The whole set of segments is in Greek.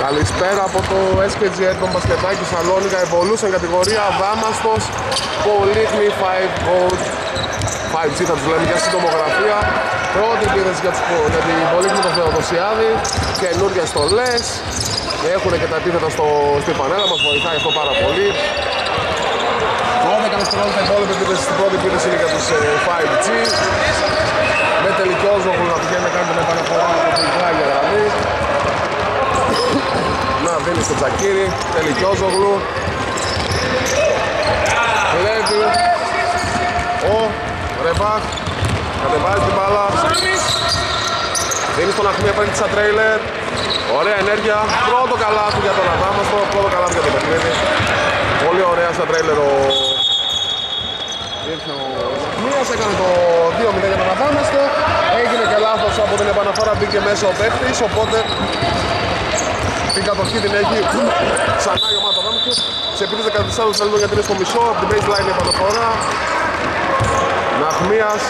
Καλησπέρα από το SKGR των μπασκετάκι Σαλόνικα Evolution κατηγορία Δάμαστος Πολύχνη 5 Gold 5G θα τους λέμε για συντομογραφία. Πρώτη επίθεση για την Πολύχνη του Θεοδοσιάδη, καινούργιες στολές, έχουν και τα επίθετα στην πανέλα, μας βοηθάει αυτό πάρα πολύ. 12 δευτερόλεπτα υπόλοιπη επίθεση στην πρώτη επίθεση είναι για τους 5G, με τελικιόζογλου να πηγαίνει να κάνει την επαναφορά από την πλάγια γραμμή. Να δίνει στο Τζακίρι, τελικιόζογλου, κλέβει ο Ρεμπάχ, κατεβάζει την μπάλα, δίνει στον Αχμία, παίρνει σαν τρέιλερ, ωραία ενέργεια, πρώτο καλάθι για τον Αδάμαστο, πρώτο καλάθι για το παιχνίδι, πολύ ωραία σαν τρέιλερ ο Αχμίας, έκανε το 2-0 για τον Αδάμαστο, έγινε και λάθος από την επαναφορά, μπήκε μέσα ο παίκτης, οπότε την κατοχή την έχει ξανά η ομάδα του Αδάμαστου, σε επίθεση 14 δευτερόλεπτα γιατί είναι στο μισό, από την baseline η επαναφορά. Ναχμίας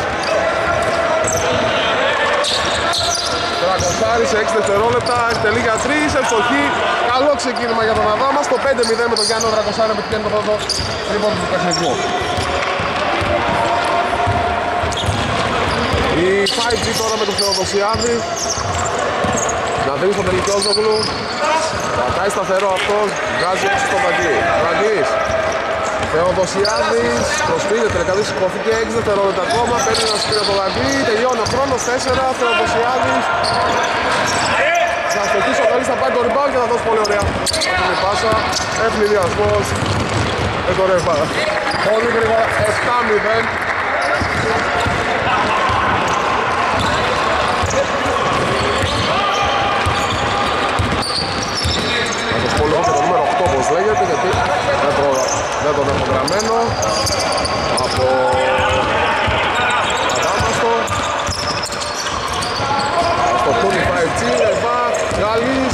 Τρακοσάρης σε 6 δευτερόλεπτα, εκτελεί για 3, ευστοχή. Καλό ξεκίνημα για τον Αδάμα στο 5-0 με τον Γιάννο Τρακοσάρη που πηγαίνει το πρώτο τρίποντο του παιχνιδιού. Η 5G τώρα με τον Θεοδοσιάδη. Να δίνει στον Τελικιόζογλου. Κρατάει σταθερό αυτός, βγάζει έξω στον Βαγγλής. Θεοδοσιάδης προσπίδεται, τελικά σηκώθηκε 6 δευτερόλεπτα ακόμα, παίρνει ένα σκύριο το Βαγγλή, τελειώνει ο χρόνος, 4, Θεοδοσιάδης. Θα στοχίσει ο Καλής, θα πάει το rebound και θα δώσει πολύ ωραία. Αυτή η πάσα, ευνηδιασμός, το ρεύμα. Πολύ γρήγορα, 7-0. Το νούμερο 8 όπως λέγεται, γιατί δεν τον έχω γραμμένο από Αδάμαστο. Στο Τούνι 5G, Εβά, Γάλλης.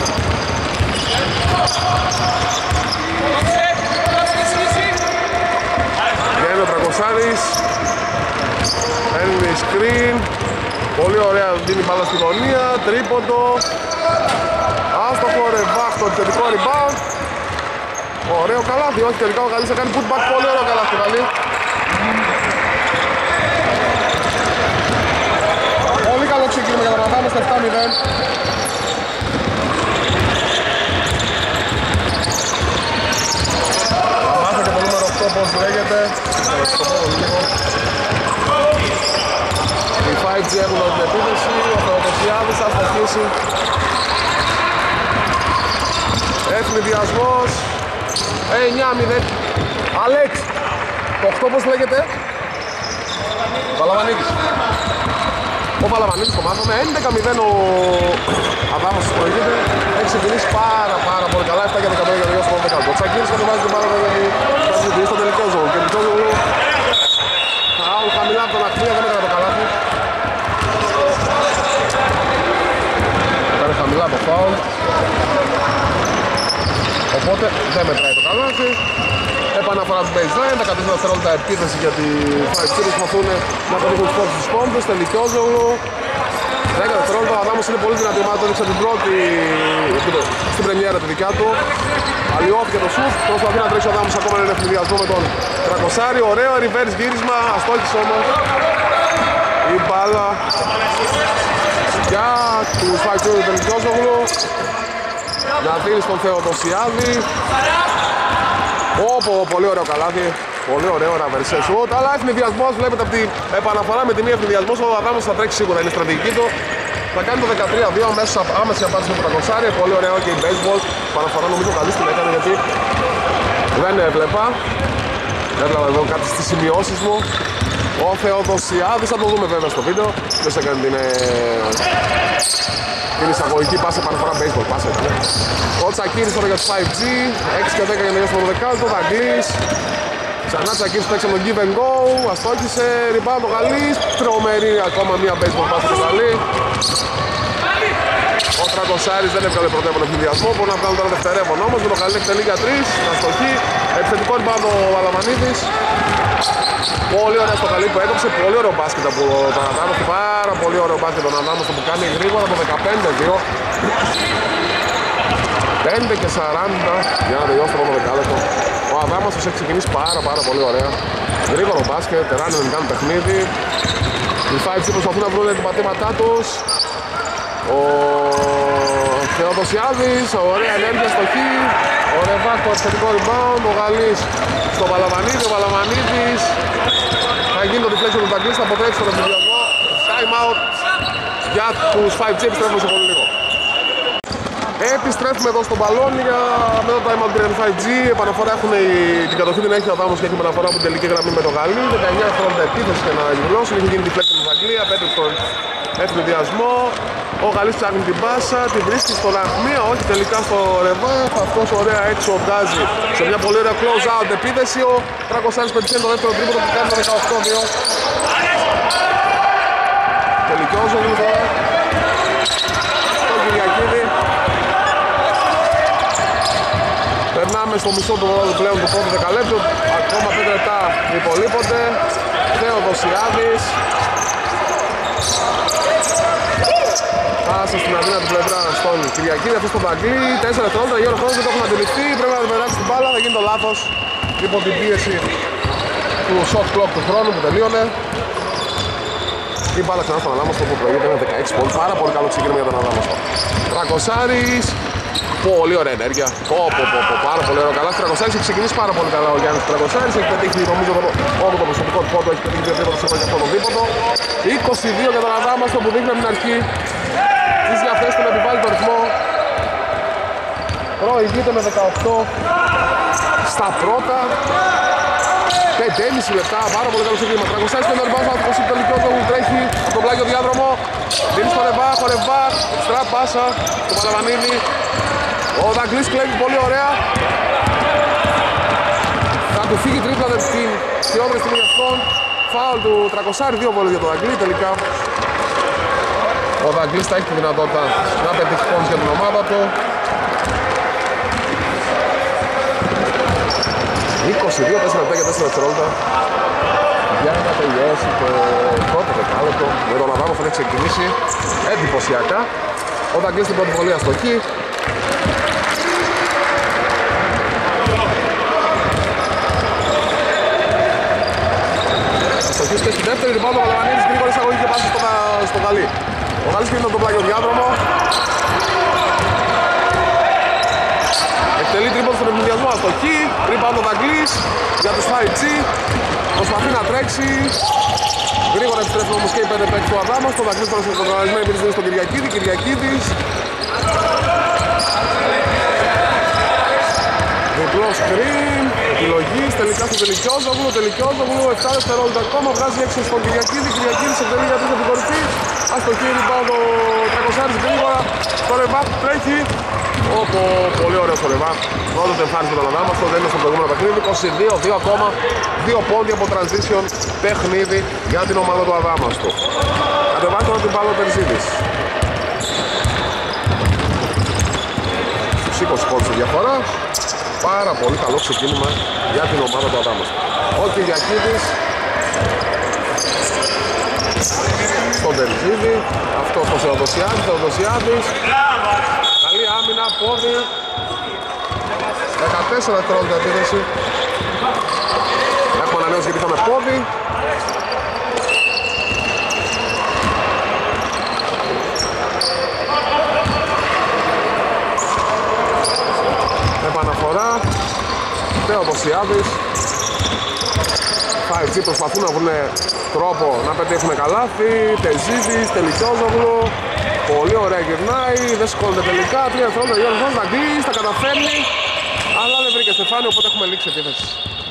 Βγαίνει ο Τρακοσάρης, παίρνει screen, πολύ ωραία, δίνει μπάλα στη γωνία, τρίποντο. Άστοχο Ρεβάχ, το επιθετικό rebound. Ωραίο καλάθι, όχι τελικά ο Γαλλής θα κάνει putback, πολύ ωραίο καλάθι Γαλλή. Πολύ καλό ξεκίνημα για τον Αδάμα στο 7-0. Θα μάθω και το νούμερο 8 πώς λέγεται. Οι 5G έχουν την επίθεση, ο Θεοδοσιάδης θα στοχίσει. Ευνηδιασμός 9-0. Αλέξ, το 8 πώς λέγεται? Παλαβανίδης. Ο Παλαβανίδης το μάθαμε. 11-0 ο Αδάμος προηγείται. Έχει ξεκινήσει πάρα πολύ καλά. 7 για 15 για 2 στο 12. Ο Τσακίνης κατεβάζει την μπάλα γιατί θα συζητήσει στο τελικό ζώο. Και τελικό ζώο χαμηλά από τον Αχμία, δεν έκανε το καλάθι. Έκανε χαμηλά το φάουλ. Οπότε δεν μετράει το καλάθι. Επαναφορά του baseline, 14 δευτερόλεπτα επίθεση για τη 5G. Προσπαθούν να πετύχουν τους πρώτους πόντους. Τελικιόζογλου. 10 δευτερόλεπτα. Ο Αδάμος είναι πολύ δυνατή ομάδα. Το έδειξε την πρώτη στην πρεμιέρα τη δικιά του. Αλλοιώθηκε το σουτ. Προσπαθεί να τρέξει ο Αδάμος ακόμα έναν ευνηδιασμό με τον Τρακοσάρη. Ωραίο reverse γύρισμα. Αστόχησε όμως η μπάλα για τους 5G του Τελικιόζογλου. Να δίνει στον Θεοδοσιάδη. Πολύ ωραίο καλάθι. Πολύ ωραίο ραβερσέ σουτ. Αλλά ευνηδιασμός, βλέπετε από την επαναφορά με τη μία ευνηδιασμός. Ο Αδάμος θα τρέξει σίγουρα, είναι η στρατηγική του. Θα κάνει το 13-2 αμέσως άμεση απάντηση με τον Τρακοσάρη. Πολύ ωραίο και η baseball. Επαναφορά νομίζω καλή την έκανε γιατί δεν έβλεπα. Έβλεπα εδώ κάτι στις σημειώσεις μου. Ο Θεοδοσιάδης, θα το δούμε βέβαια στο βίντεο. Ποιος έκανε την εισαγωγική πάσα, επαναφορά baseball πάσα ήταν. Ο Τσακίνης τώρα για τους 5G, 6 και 10 για να στο 12, το Δαγκλής. Ξανά Τσακίνης παίξει τον give and go, αστόχησε, rebound ο Γαλλής. Τρομερή ακόμα μία baseball πάσα του Γαλλή. Ο Τρακοσάρης δεν έβγαλε πρωτεύον ευνηδιασμό, μπορεί να βγάλουν τώρα δευτερεύον όμως. Με το Γαλλή εκτελεί για 3, αστοχή. Επιθετικό rebound ο Βαλαμανίδης. Πολύ ωραία στο καλή που έκοψε, πολύ ωραίο μπάσκετ από τον Αδάμαστο, πάρα πολύ ωραίο μπάσκετ τον Αδάμαστο που κάνει γρήγορα το 15-2. 5 και 40 για να τελειώσει το πρώτο δεκάλεπτο. Ο Αδάμας έχει ξεκινήσει πάρα πολύ ωραία. Γρήγορο μπάσκετ, ράνι δεν κάνει παιχνίδι. Οι 5G προσπαθούν να βρουν την πατήματά τους. Ο Θεοδοσιάδης, ωραία ενέργεια στο χ. Ο Ρεβάκ το επιθετικό rebound. Ο Γαλλής στο Παλαμανίδη. Ο Παλαμανίδης θα γίνει το deflection του Ταγκλής, θα αποτρέψει τον εμβολιασμό. Time out για τους 5G, επιστρέφουμε σε πολύ λίγο. Επιστρέφουμε εδώ στο μπαλόνι με το time out του 5G. Επαναφορά έχουν την κατοχή, την έχει ο Αδάμος και έχει μεταφορά από την τελική γραμμή με το Γαλλί. 19 χρόνια επίθεση και να γυρώσει. Έχει γίνει deflection του Αγγλία, 5 στον ευνηδιασμό. Ο Γαλλής ψάχνει την πάσα, τη βρίσκει στον Αχμία, όχι τελικά στο Ρεβάκ. Αυτός ωραία έξω βγάζει σε μια πολύ ωραία close out επίθεση. Ο Τρακοσάρης πετυχαίνει το δεύτερο τρίποντο που κάνει το 18-2. Τελική Όζογλου τώρα στον Κυριακίδη. Περνάμε στο μισό του πλέον του πρώτου δεκαλέπτου. Ακόμα 5 λεπτά υπολείπονται. Θεοδοσιάδης. Πάσα στην αδύνατη πλευρά στον Κυριακίδη, αυτό στον Ταγκλή. 4 δευτερόλεπτα, γύρω χρόνος δεν το έχουν αντιληφθεί. Πρέπει να περάσει την μπάλα, θα γίνει το λάθος υπό την πίεση του shot clock του χρόνου που τελείωνε. Η μπάλα ξανά στον Αδάμαστο που προηγείται με 16 πόντους. Πάρα πολύ καλό ξεκίνημα για τον Αδάμαστο. Τρακοσάρης. Πολύ ωραία ενέργεια. Πάρα πολύ ωραίο καλά. Τρακοσάρης έχει ξεκινήσει πάρα πολύ καλά ο Γιάννης Τρακοσάρης. Έχει πετύχει νομίζω όλο το προσωπικό του πόντο. Έχει πετύχει 2 τρίποντα σήμερα και αυτό το δίποτο. 22 για τον Αδάμαστο που δείχνει από την αρχή τις διαθέσεις του να επιβάλλει το ρυθμό. Προηγείται με 18 στα πρώτα. 5,5 λεπτά, πάρα πολύ καλό ξεκίνημα. Τρακοσάρης παίρνει το rebound, θα το τελικό του τρέχει από τον πλάγιο διάδρομο. Δίνει στο Ρεβάκ, ο Ρεβάκ, εξτρά πάσα, το Παλαβανίδη. Ο Δαγκλής κλέβει πολύ ωραία. Θα του φύγει τρίπλα την χειρότερη στιγμή για αυτόν. Φάουλ του Τρακοσάρη, 2 βόλες για τον Δαγκλή τελικά. Ο Δαγκλής θα έχει τη δυνατότητα να πετύχει πόντους για την ομάδα του. 22, 4 λεπτά και 4 δευτερόλεπτα για να τελειώσει το πρώτο δεκάλεπτο. Με τον Αδάμο θα έχει ξεκινήσει εντυπωσιακά. Ο Δαγκλής στην πρώτη βολή αστοχή. Αστοχής και στη δεύτερη, λοιπόν ο Παλαμανίδης γρήγορη εισαγωγή και πάση στο Γαλλί. Ο Γαλλής πήρε τον πλάγιο διάδρομο. Εκτελεί τρίποντο στον ευνηδιασμό, αστοχή. Rebound ο Δαγκλής για τους 5G. Προσπαθεί να τρέξει. Γρήγορα επιστρέφουν όμως και οι 5 παίκτες του Αδάμας. Το Δαγκλής τώρα στον κανονισμένο υπηρεσία στον Κυριακίδη. Κυριακίδης. Διπλό screen. Επιλογής τελικά στο Τελικιόζογλου. Τελικιόζογλου 7 δευτερόλεπτα ακόμα. Βγάζει έξω στον Κυριακίδη. Κυριακίδης εκτελεί για την κορυφή. Αστοχή, rebound ο Τρακοσάρης γρήγορα. Το Ρεβάκ τρέχει. Πολύ ωραίο το Ρεβάκ. Πρώτο το εμφάνισε τον Αδάμαστο, δεν είναι στο προηγούμενο παιχνίδι. 22-2 ακόμα. 2 πόντια από transition παιχνίδι για την ομάδα του Αδάμαστο. Κατεβάζει τώρα την μπάλα ο Τερζίδης. Στους 20 πόντους η διαφορά. Πάρα πολύ καλό ξεκίνημα για την ομάδα του Αδάμαστο. Ο Κυριακίδης στον Τερζίδη. Αυτό στο Θεοδοσιάδης. Καλή άμυνα, πόδι. 14 δευτερόλεπτα επίδεση. Έχουμε ανανέωση γιατί είχαμε πόδι. Επαναφορά. Θεοδοσιάδης. 5G προσπαθούν να βρουν τρόπο να πετύχουν καλάθι. Τεζίδης, Τελικιόζογλου. Πολύ ωραία γυρνάει, δεν σηκώνεται τελικά. 3 δευτερόλεπτα για να Δαγκλής, τα καταφέρνει. Αλλά δεν βρήκε στεφάνι, οπότε έχουμε λήξει επίθεση.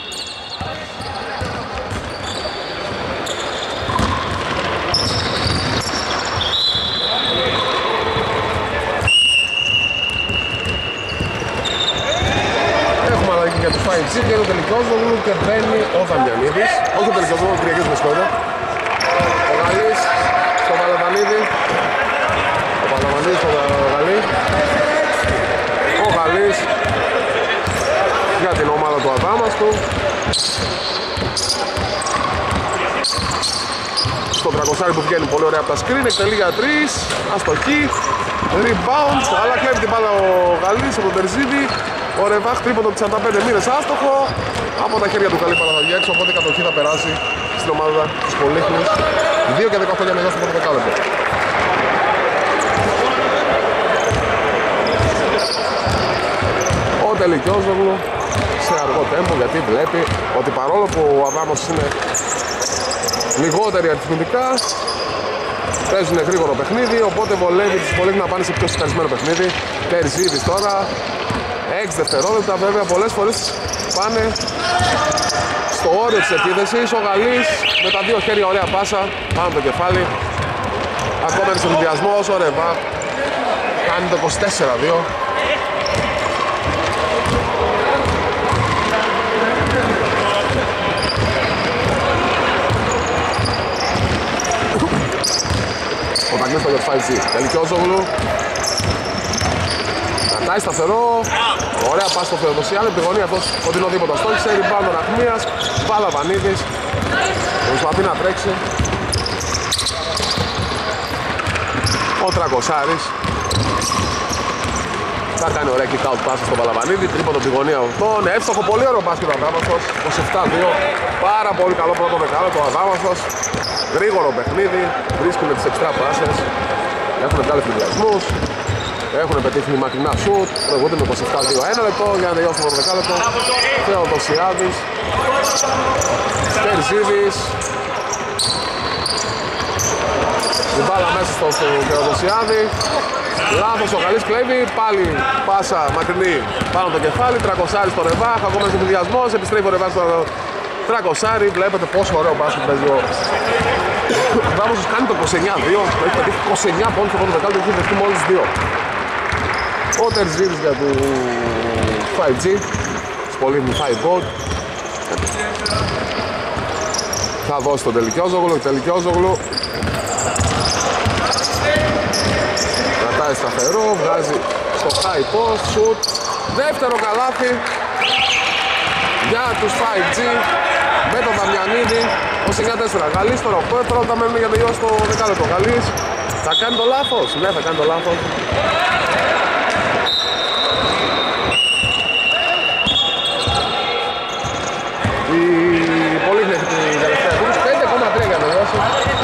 Έχουμε αλλαγή για τους 5G, βγαίνει ο Τελικιόζογλου και μπαίνει ο Δαμιανίδης. Όχι ο Τελικιόζογλου, ο Κυριακής με συγχωρείτε. Ο Γαλλής στο Παλαβανίδη. Ο Παλαβανίδης στο Γαλλή. Ο Γαλλής για την ομάδα του Αδάμαστου. στον Τρακοσάρη που βγαίνει πολύ ωραία από τα screen, εκτελεί για 3, αστοχή, rebound, αλλά κλέβει την μπάλα ο Γαλλής από τον Τερζίδη. Ο Ρεβάχ τρίποντο από τις 45 μοίρες άστοχο, από τα χέρια του καλή παραδογή έξω, οπότε η κατοχή θα περάσει στην ομάδα της Πολύχνης. 2 και 18 για να στο πρώτο δεκάλεπτο. Ο Τελικιόζογλου σε αργό τέμπο, γιατί βλέπει ότι παρόλο που ο Αδάμος είναι λιγότεροι αριθμητικά, παίζουν γρήγορο παιχνίδι, οπότε βολεύει τους Πολύχνη να πάνε σε πιο συγκαρισμένο παιχνίδι. Τερζίδης τώρα, 6 δευτερόλεπτα, βέβαια πολλές φορές πάνε στο όριο της επίδεσης. Ο Γαλλής με τα δύο χέρια ωραία πάσα πάνω το κεφάλι. Ακόμα είναι σε συνδυασμός, ο Ρεβά κάνει το 24-2. Ο Ταγκλής στο 5G, Τελικιόζογλου. Κρατάει σταθερό, ωραία πάση στο Θεοδοσιάδη, από τη γωνία αυτός οτιδήποτε στόχισε, rebound ο Ραχμίας, πάλα Βανίδης, προσπαθεί να τρέξει. Ο Τρακοσάρης θα κάνει ωραία kick out πάση στον Παλαβανίδη, τρίποντο από τη γωνία αυτόν, εύστοχο, πολύ ωραίο μπάσκετ ο Αδάμαστος, 27-2, πάρα πολύ καλό πρώτο δεκάλεπτο ο Αδάμαστος, γρήγορο παιχνίδι, βρίσκουν τις εξτρά πάσες, έχουν βγάλει φιλιασμούς. Έχουν πετύχει μακρινά σουτ, προηγούνται με 27-2. Ένα λεπτό για να τελειώσει το πρώτο δεκάλεπτο. Θεοδοσιάδης, Τερζίδης. Την μπάλα μέσα στο Θεοδοσιάδη. Λάθος ο Γαλλής κλέβει, πάλι πάσα μακρινή πάνω το κεφάλι. Τρακοσάρι στο Ρεβάχ, ακόμα σε συνδυασμός. Επιστρέφει ο Ρεβάχ στο Τρακοσάρι. Βλέπετε πόσο ωραίο μπάσκετ παίζει ο Δάμοσος, κάνει το 29-2. Έχει πετύχει 29 πόντους στο πρώτο δεκάλεπτο και έχει δεχτεί μόλις 2. Ο Τερζίδης για του 5G, Πολύχνη 5 gold. Θα δώσει τον Τελικιόζογλου, Τελικιόζογλου κρατάει σταθερό, βγάζει στο high post, shoot, δεύτερο καλάθι για τους 5G με τον Δαμιανίδη, 29-4. Γαλλής τώρα 8 δευτερόλεπτα μένουν για τελειώσει το δεκάλεπτο. Γαλλής θα κάνει το λάθος, ναι θα κάνει το λάθος. Η Πολύχνη έχει την τελευταία επίθεση, 5,3 για να τελειώσει.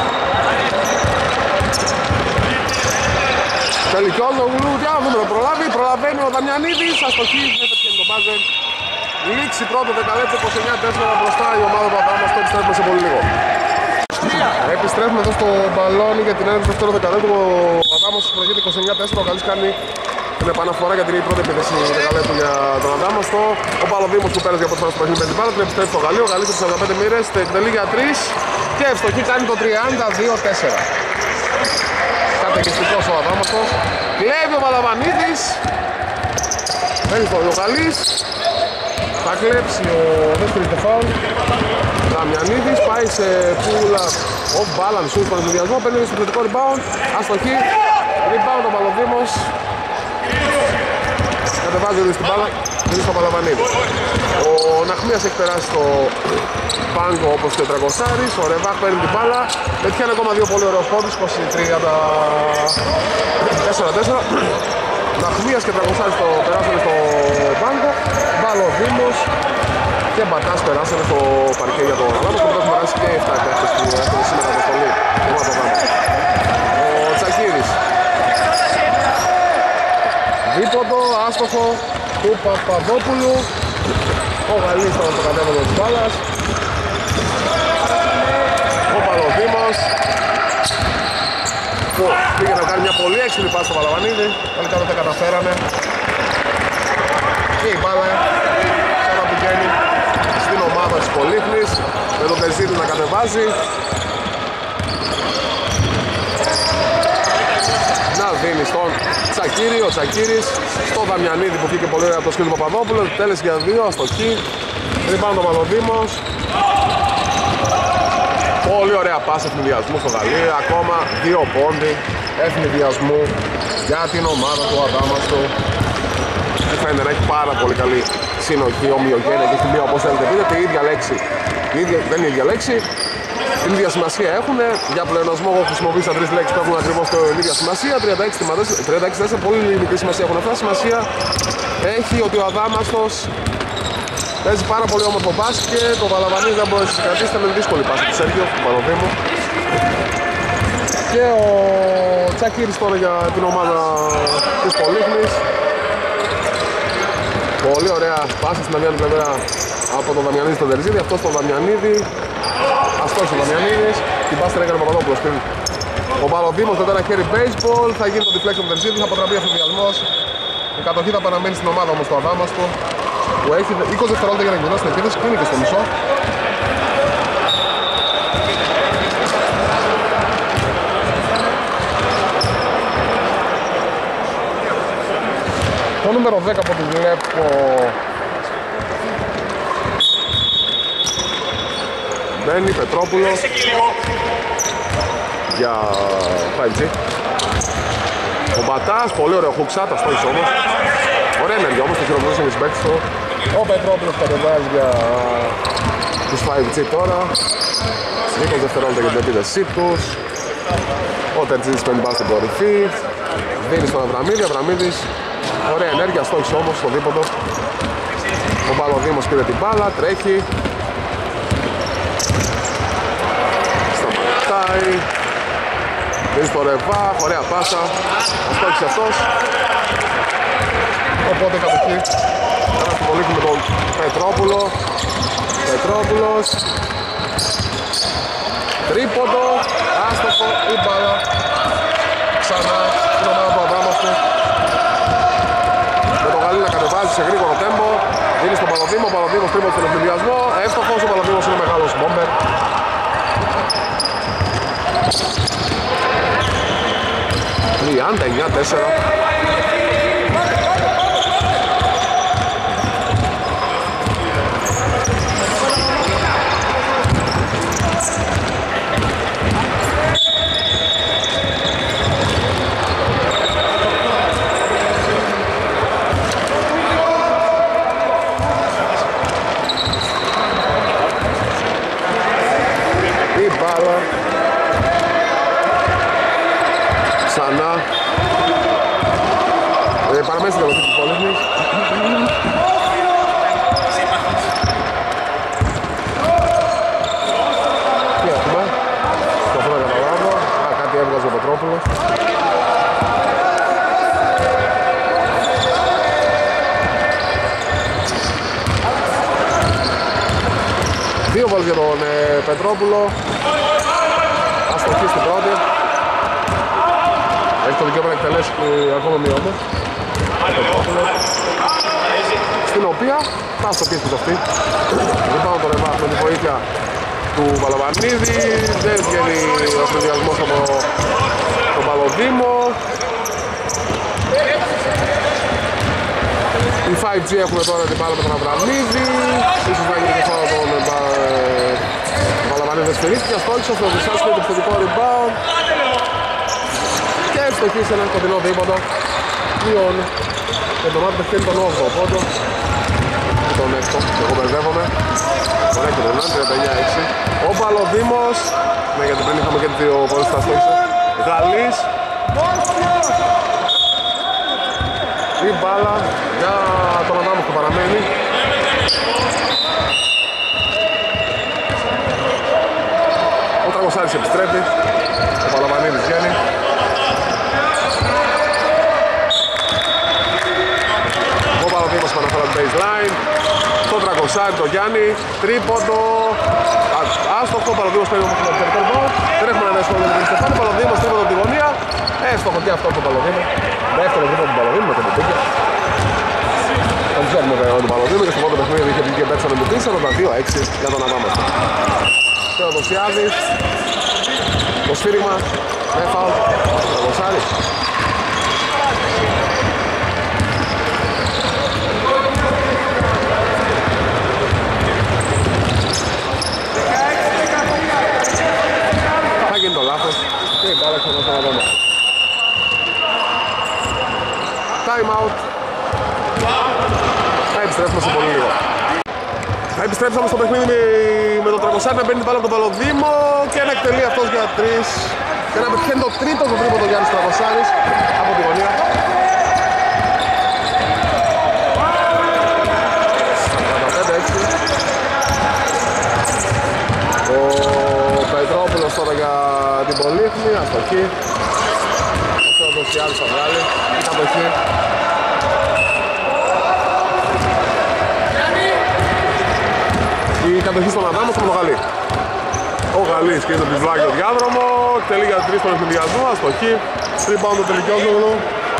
Τελικιόζογλου, για να δούμε το προλαβαίνει ο Δαμιανίδης, αστοχή, δεν πετυχαίνει τον μπάζερ. Λήξη πρώτο δεκαλέπτο, 29-4 μπροστά η ομάδα του Αδάμαστο, επιστρέφουμε σε πολύ λίγο. Επιστρέφουμε εδώ στο μπαλόνι για την έναρξη του δεύτερου δεκαλέπτου. Ο Αδάμαστος προηγείται 29-4, ο Γαλλής κάνει την επαναφορά για την πρώτη επίθεση δεκαλέπτου για τον Αδάμαστο. Ο Παλοδήμος που πέρασε για πρώτη φορά στο παιχνίδι με την μπάλα, την επιστρέφει στο Γαλλίο. Ο Γαλλής από 45 μοίρες, εκτελεί για 3 και ευστοχή κάνει το 32-4. Καταιγιστικός ο Αδάμαστος. Κλέβει ο Παλαβανίδης. Μένει στο Γαλλής. Θα κλέψει ο δεύτερος τεφάουλ. Δαμιανίδης πάει σε πούλα off balance shoot στον ενδιασμό, παίρνει στο πληθυντικό rebound, αστοχή, rebound ο Παλοδήμος. Κατεβάζει ο στην μπάλα, δίνει στο Παλαβανίδη. Ο Ναχμίας έχει περάσει στο πάγκο όπως και ο Τραγκοσάρης, ο Ρεβάχ παίρνει την μπάλα, πετυχαίνει ακόμα δύο πολύ ωραίους πόντους, 23-4. Ναχμίας και Τραγκοσάρης το περάσανε στο πάγκο, Παλοδήμος και Μπατάς περάσανε στο παρκέ για το Αδάμο και έχουν περάσει και 7 παίκτες που έχουν σήμερα αποστολή. Ο Τσακίρης. Δίποτο, άστοχο του Παπαδόπουλου. Ο Γαλλής ήταν στο κατέβατο της μπάλας. Ο Παλοδήμος που πήγε να κάνει μια πολύ έξυπνη πάση στο Παλαβανίδη. Τελικά δεν τα καταφέρανε. Και η μπάλα ξαναπηγαίνει στην ομάδα της Πολύχνης με τον Τερζίδη να κατεβάζει. Να δίνει στον Τσακίρη, ο Τσακίρης στο Δαμιανίδη που πήγε πολύ ωραία από το σκύλο του Παπαδόπουλου. Τέλεσε για 2, αστοχή. Ριμπάουντ ο Παλοδήμος. Πολύ ωραία πάσα ευνηδιασμού στο Γαλλί. Ακόμα 2 πόντι ευνηδιασμού για την ομάδα του Αδάμαστου. Φαίνεται να έχει πάρα πολύ καλή συνοχή, ομοιογένεια και χημεία όπως θέλετε πείτε. Η ίδια λέξη, δεν είναι η ίδια λέξη. την ίδια σημασία έχουν. Για πλεονασμό έχω χρησιμοποιήσει τα τρεις λέξεις που έχουν ακριβώς την ίδια σημασία. 36-4, πολύ μικρή σημασία έχουν αυτά. Σημασία έχει ότι ο Αδάμαστος παίζει πάρα πολύ όμορφο μπάσκετ. Το Βαλαβανίδη δεν μπορεί να συγκρατήσει, με δύσκολη πάση του Σέργιο, του Παροδήμου. Και ο Τσακίρης τώρα για την ομάδα της Πολύχνης. Πολύ ωραία πάση στην αδιάντη πλευρά από τον Δαμιανίδη στον Τερζίδη. Αυτό στον Δαμιανίδη. Αυτός ο Δαμιανίδης. Την πάση την έκανε ο Παπαδόπουλος πριν. Ο Παροδήμος με ένα χέρι baseball. Θα γίνει το deflection του Τερζίδη. Θα αποτραπεί αυτοδιασμός. Η κατοχή θα παραμένει στην ομάδα όμως του Αδάμαστο, που έχει 20 δευτερόλεπτα για να γυρίσει την επίθεση. Είναι και στο μισό. Το νούμερο 10 από ό,τι βλέπω μπαίνει Πετρόπουλος για 5G. Ο Μπατάς, πολύ ωραίο χουξά, τα στόχισε όμως. Ωραία ενέργεια όμως, το χειροκρότησε με τις παίκτες του. Ο Πετρόπουλος κατεβάζει για τους 5G τώρα. 20 δευτερόλεπτα για την επίδεσή τους. Ο Τερτζίδης παίρνει μπάλα στην κορυφή. Δίνει στον Αβραμίδη, Αβραμίδης. Ωραία ενέργεια, στόχισε όμως στο δίποντο. Ο Παλοδήμος πήρε την μπάλα, τρέχει. Σταματάει. Δίνει στο Ρεβά, ωραία πάσα. Στόχισε αυτός. Οπότε κατοχή. Ένα συμβολίκι με τον Πετρόπουλο. Πετρόπουλος. Τρίποντο. Άστοχο η μπάλα. Ξανά στην ομάδα του Αδάμαστου. Με τον Γαλή να κατεβάζει σε γρήγορο τέμπο. Είναι στον Παλοδήμο. Ο Παλοδήμος τρίποντο στον ευθυνδιασμό. Εύστοχος. Ο Παλοδήμος είναι μεγάλος μπόμπερ. Λιάντα 9-4. Παραμένει στην κατοχή της Πολύχνης. Τι έχουμε? Προσπαθώ να καταλάβω. Κάτι έβγαζε ο Πετρόπουλος. Δύο βόλες για τον Πετρόπουλο. Αστοχή στην πρώτη. Έχει το δικαίωμα να εκτελέσει ακόμα μία όμως. Στην οποία θα στο πίσω αυτή. Λυπάμαι τον Ρεβά με τη βοήθεια του Παλαβανίδη. Δεν βγαίνει ο συνδυασμός από τον Παλοδήμο. Οι 5G έχουμε τώρα την μπάλα με τον Αβραμίδη. Ίσως να γίνει και φορά τον Παλαβανίδη δεν σφυρίχθηκε. Αστόχησε στο Βυσάς και το επιθετικό rebound. Και ευστοχή σε ένα κοντινό δίποντο. Μειώνει. Και το μάτι πετυχαίνει τον 8ο πόντο. Και τον 6ο. Εγώ μπερδεύομαι. Τον 6ο τον 39-6. Ο Παλοδήμος. Ναι, γιατί πριν είχαμε και δύο πόντους στα στόχισε. Γαλλής. Η μπάλα για τον Αδάμος που παραμένει. Ο Τραγωσάρης επιστρέφει. Ο Παλαβανίδης βγαίνει. Ο Παλαβανίδης παναφέρει την baseline. Το Τραγωσάρη, το Γιάννη. Τρίποντο. Άστοχο, ο Παλαβανίδης παίρνει όμως το τερκερμπό. Δεν έχουμε ένα έσχολο για την Στεφάνη. Ο Παλαβανίδης τρίποντο από τη γωνία. Έστοχο και αυτό από τον Παλαβανίδη. Δεύτερο τρίποντο από τον Παλαβανίδη με το μπουκίκια. Δεν ξέρουμε βέβαια τον Παλαβανίδη και στο πρώτο παιχνίδι είχε βγει και παίξα με μπουτή. 42-6 για τον Αδάμαστο. Θεοδοσιάδης. Το σφύριγμα. Με φάουλ. Τραγωσάρη. Θα γίνει το λάθος και η μπάλα ξανά στον Αδάμαστο. Time out. Θα επιστρέφουμε σε πολύ λίγο. Επιστρέψαμε στο παιχνίδι με τον Τρακοσάρη να παίρνει την μπάλα από τον Παλοδήμο και να εκτελεί αυτός για 3 και να πετυχαίνει το τρίτο του τρίποντο Γιάννης Τρακοσάρης από τη γωνία. Ο Πετρόπουλος τώρα για την Πολύχνη, αστοχή. Ο Θεοδοσιάδης θα βγάλει, η κατοχή. Η κατοχή στον Αδάμο, στον Γαλλί. Ο Γαλλής και είναι το πιβλάκι ο διάδρομο, εκτελεί για 3 στον ευθυνδιασμό, αστοχή. Rebound το Τελικιόζογλου.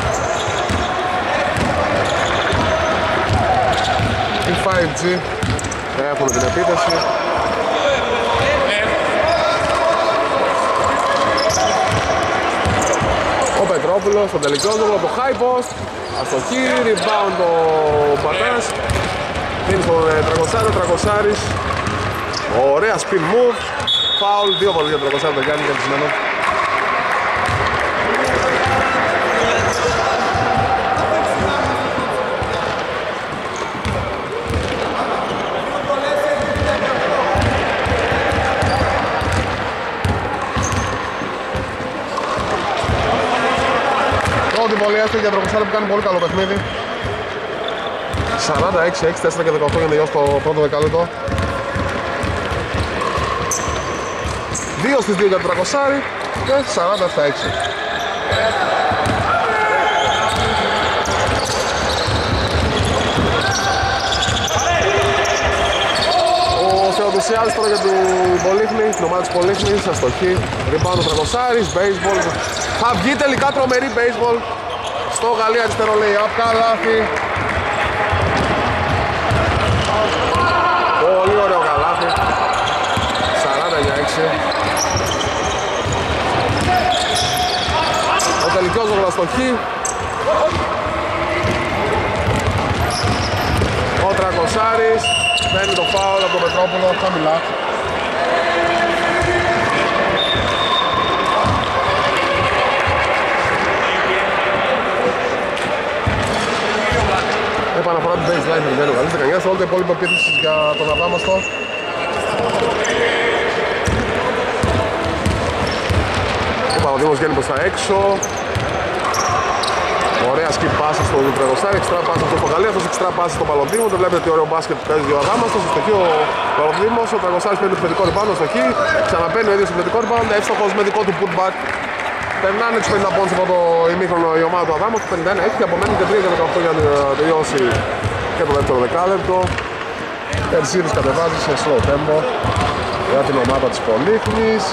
Οι 5G έχουν την επίθεση. Ο Πετρόπουλος στον Τελικιόζογλου από το high post, αστοχή, rebound ο Πατάς. Δίνει στον Τρακοσάρη, ο Τρακοσάρης. Ωραία spin move. Foul, 2 βολές για τον Τρακοσάρη, το κάνει κερδισμένο. Πρώτη βολή έστω για τον Τρακοσάρη που κάνει πολύ καλό παιχνίδι. 46, 6, 4 και 18 για να τελειώσει το πρώτο δεκάλεπτο. 2 στις 2 για τον Τρακοσάρη και 40-6. Ο Θεοδοσιάδης τώρα για την Πολύχνη, την ομάδα της Πολύχνης, αστοχή. Rebound ο Τρακοσάρης, baseball. Θα βγει τελικά τρομερή baseball στο Γαλλία αριστερό lay-up, καλάθι. Πολύ ωραίο καλάθι. 40-6. Ο τελικός ο γλαστοχή. Ο Τρακοσάρης παίρνει το φάουλ από τον Πετρόπουλο χαμηλά. Επαναφορά του baseline με ο Γαλλής 19 όλο το υπόλοιπο επίθεσης για τον Αδάμαστο. Ο Παπαδήμος βγαίνει προς τα έξω. Ωραία skip πάσα στον Τρακοσάρη, εξτρά πάσα στο Γαλλία, αυτός εξτρά πάσα στον Παλοδήμο. Το βλέπετε τι ωραίο μπάσκετ που παίζει ο Αδάμαστος. Στο στοχείο ο Παλοδήμος, ο Τρακοσάρης παίρνει το επιθετικό rebound, στο στοχείο. Ξαναπαίρνει ο ίδιος το επιθετικό rebound, εύστοχος με δικό του putback. Περνάνε τους 50 πόντους από το ημίχρονο η ομάδα του Αδάμου, 51 έχει και απομένουν και 3 και 18 για να τελειώσει και το δεύτερο δεκάλεπτο. Τερσίδης κατεβάζει σε slow tempo για την ομάδα της Πολύχνης.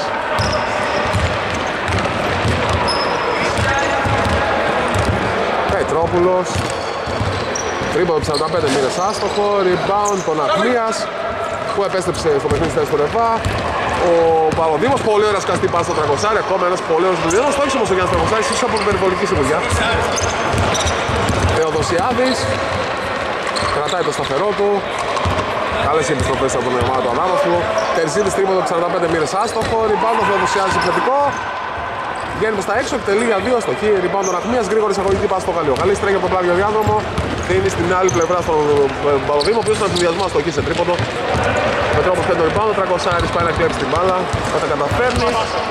Πετρόπουλος, τρίποντο 45 μήνες άστοχο, rebound των Αχμίας που επέστρεψε στο παιχνίδι στη Ρεβά. Ο Παπαδήμος, πολύ ωραία σκαστή πάση στο Τρακοσάρι, ακόμα ένας πολύ ωραίος δουλειάς. Δεν στόχισε όμως ο Γιάννης Τρακοσάρης, ίσως από την περιβολική σιγουριά. Θεοδοσιάδης, κρατάει το σταθερό του. Καλές οι επιστροφές από τον ομάδα του Ανάδοστου. Τερζίδης τρίποντο 45 μοίρες άστοχο, rebound ο Θεοδοσιάδης επιθετικό. Βγαίνει προς τα έξω, εκτελεί για 2 αστοχή, rebound των Αχμίας, γρήγορη εισαγωγική πάση στο Γαλλίο. Γαλλής τρέχει από τον πλάγιο διάδρομο, δίνει στην άλλη πλευρά στον Παπαδήμο, ο οποίος στον ενθουσιασμό αστοχή σε τρίποντο. Με τρόπο παίρνει το rebound, ο Τρακοσάρης πάει να κλέψει την μπάλα, όταν καταφέρνει.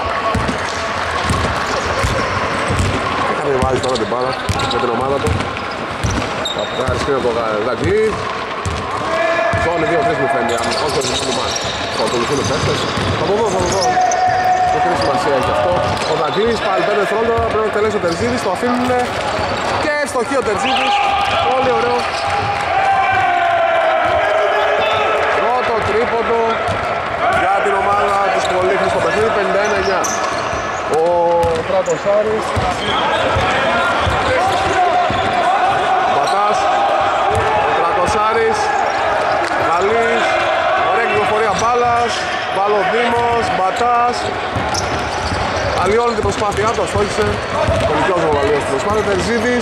Έκανε βάζει τώρα την μπάλα με την ομάδα του. Παπαδάρης είναι από το Δαγκλή. Ζώνη 2-3 μου φαίνεται, όχι το ζητούν του μάτς. Θα ακολουθούν οι παίκτες. Από εδώ, από εδώ. Μικρή σημασία έχει αυτό. Ο Δαγκλής πάλι 5 δευτερόλεπτα, πρέπει να εκτελέσει ο Τερζίδης, το αφήνουν και ευστοχή ο Τερζίδης. Πολύ ωραίο. Πρώτο τρίποντο για την ομάδα της Πολύχνης στο παιχνίδι, 51-9. Ο Τρακοσάρης. Πατάς. Ο Τρακοσάρης. Γαλλής. Ωραία κυκλοφορία μπάλας. Παλοδήμος. Μπατάς. Αλλιώνει την προσπάθειά του, αστόχισε. Πολυκιός ο Γαλλίος στην προσπάθεια. Τερζίδης.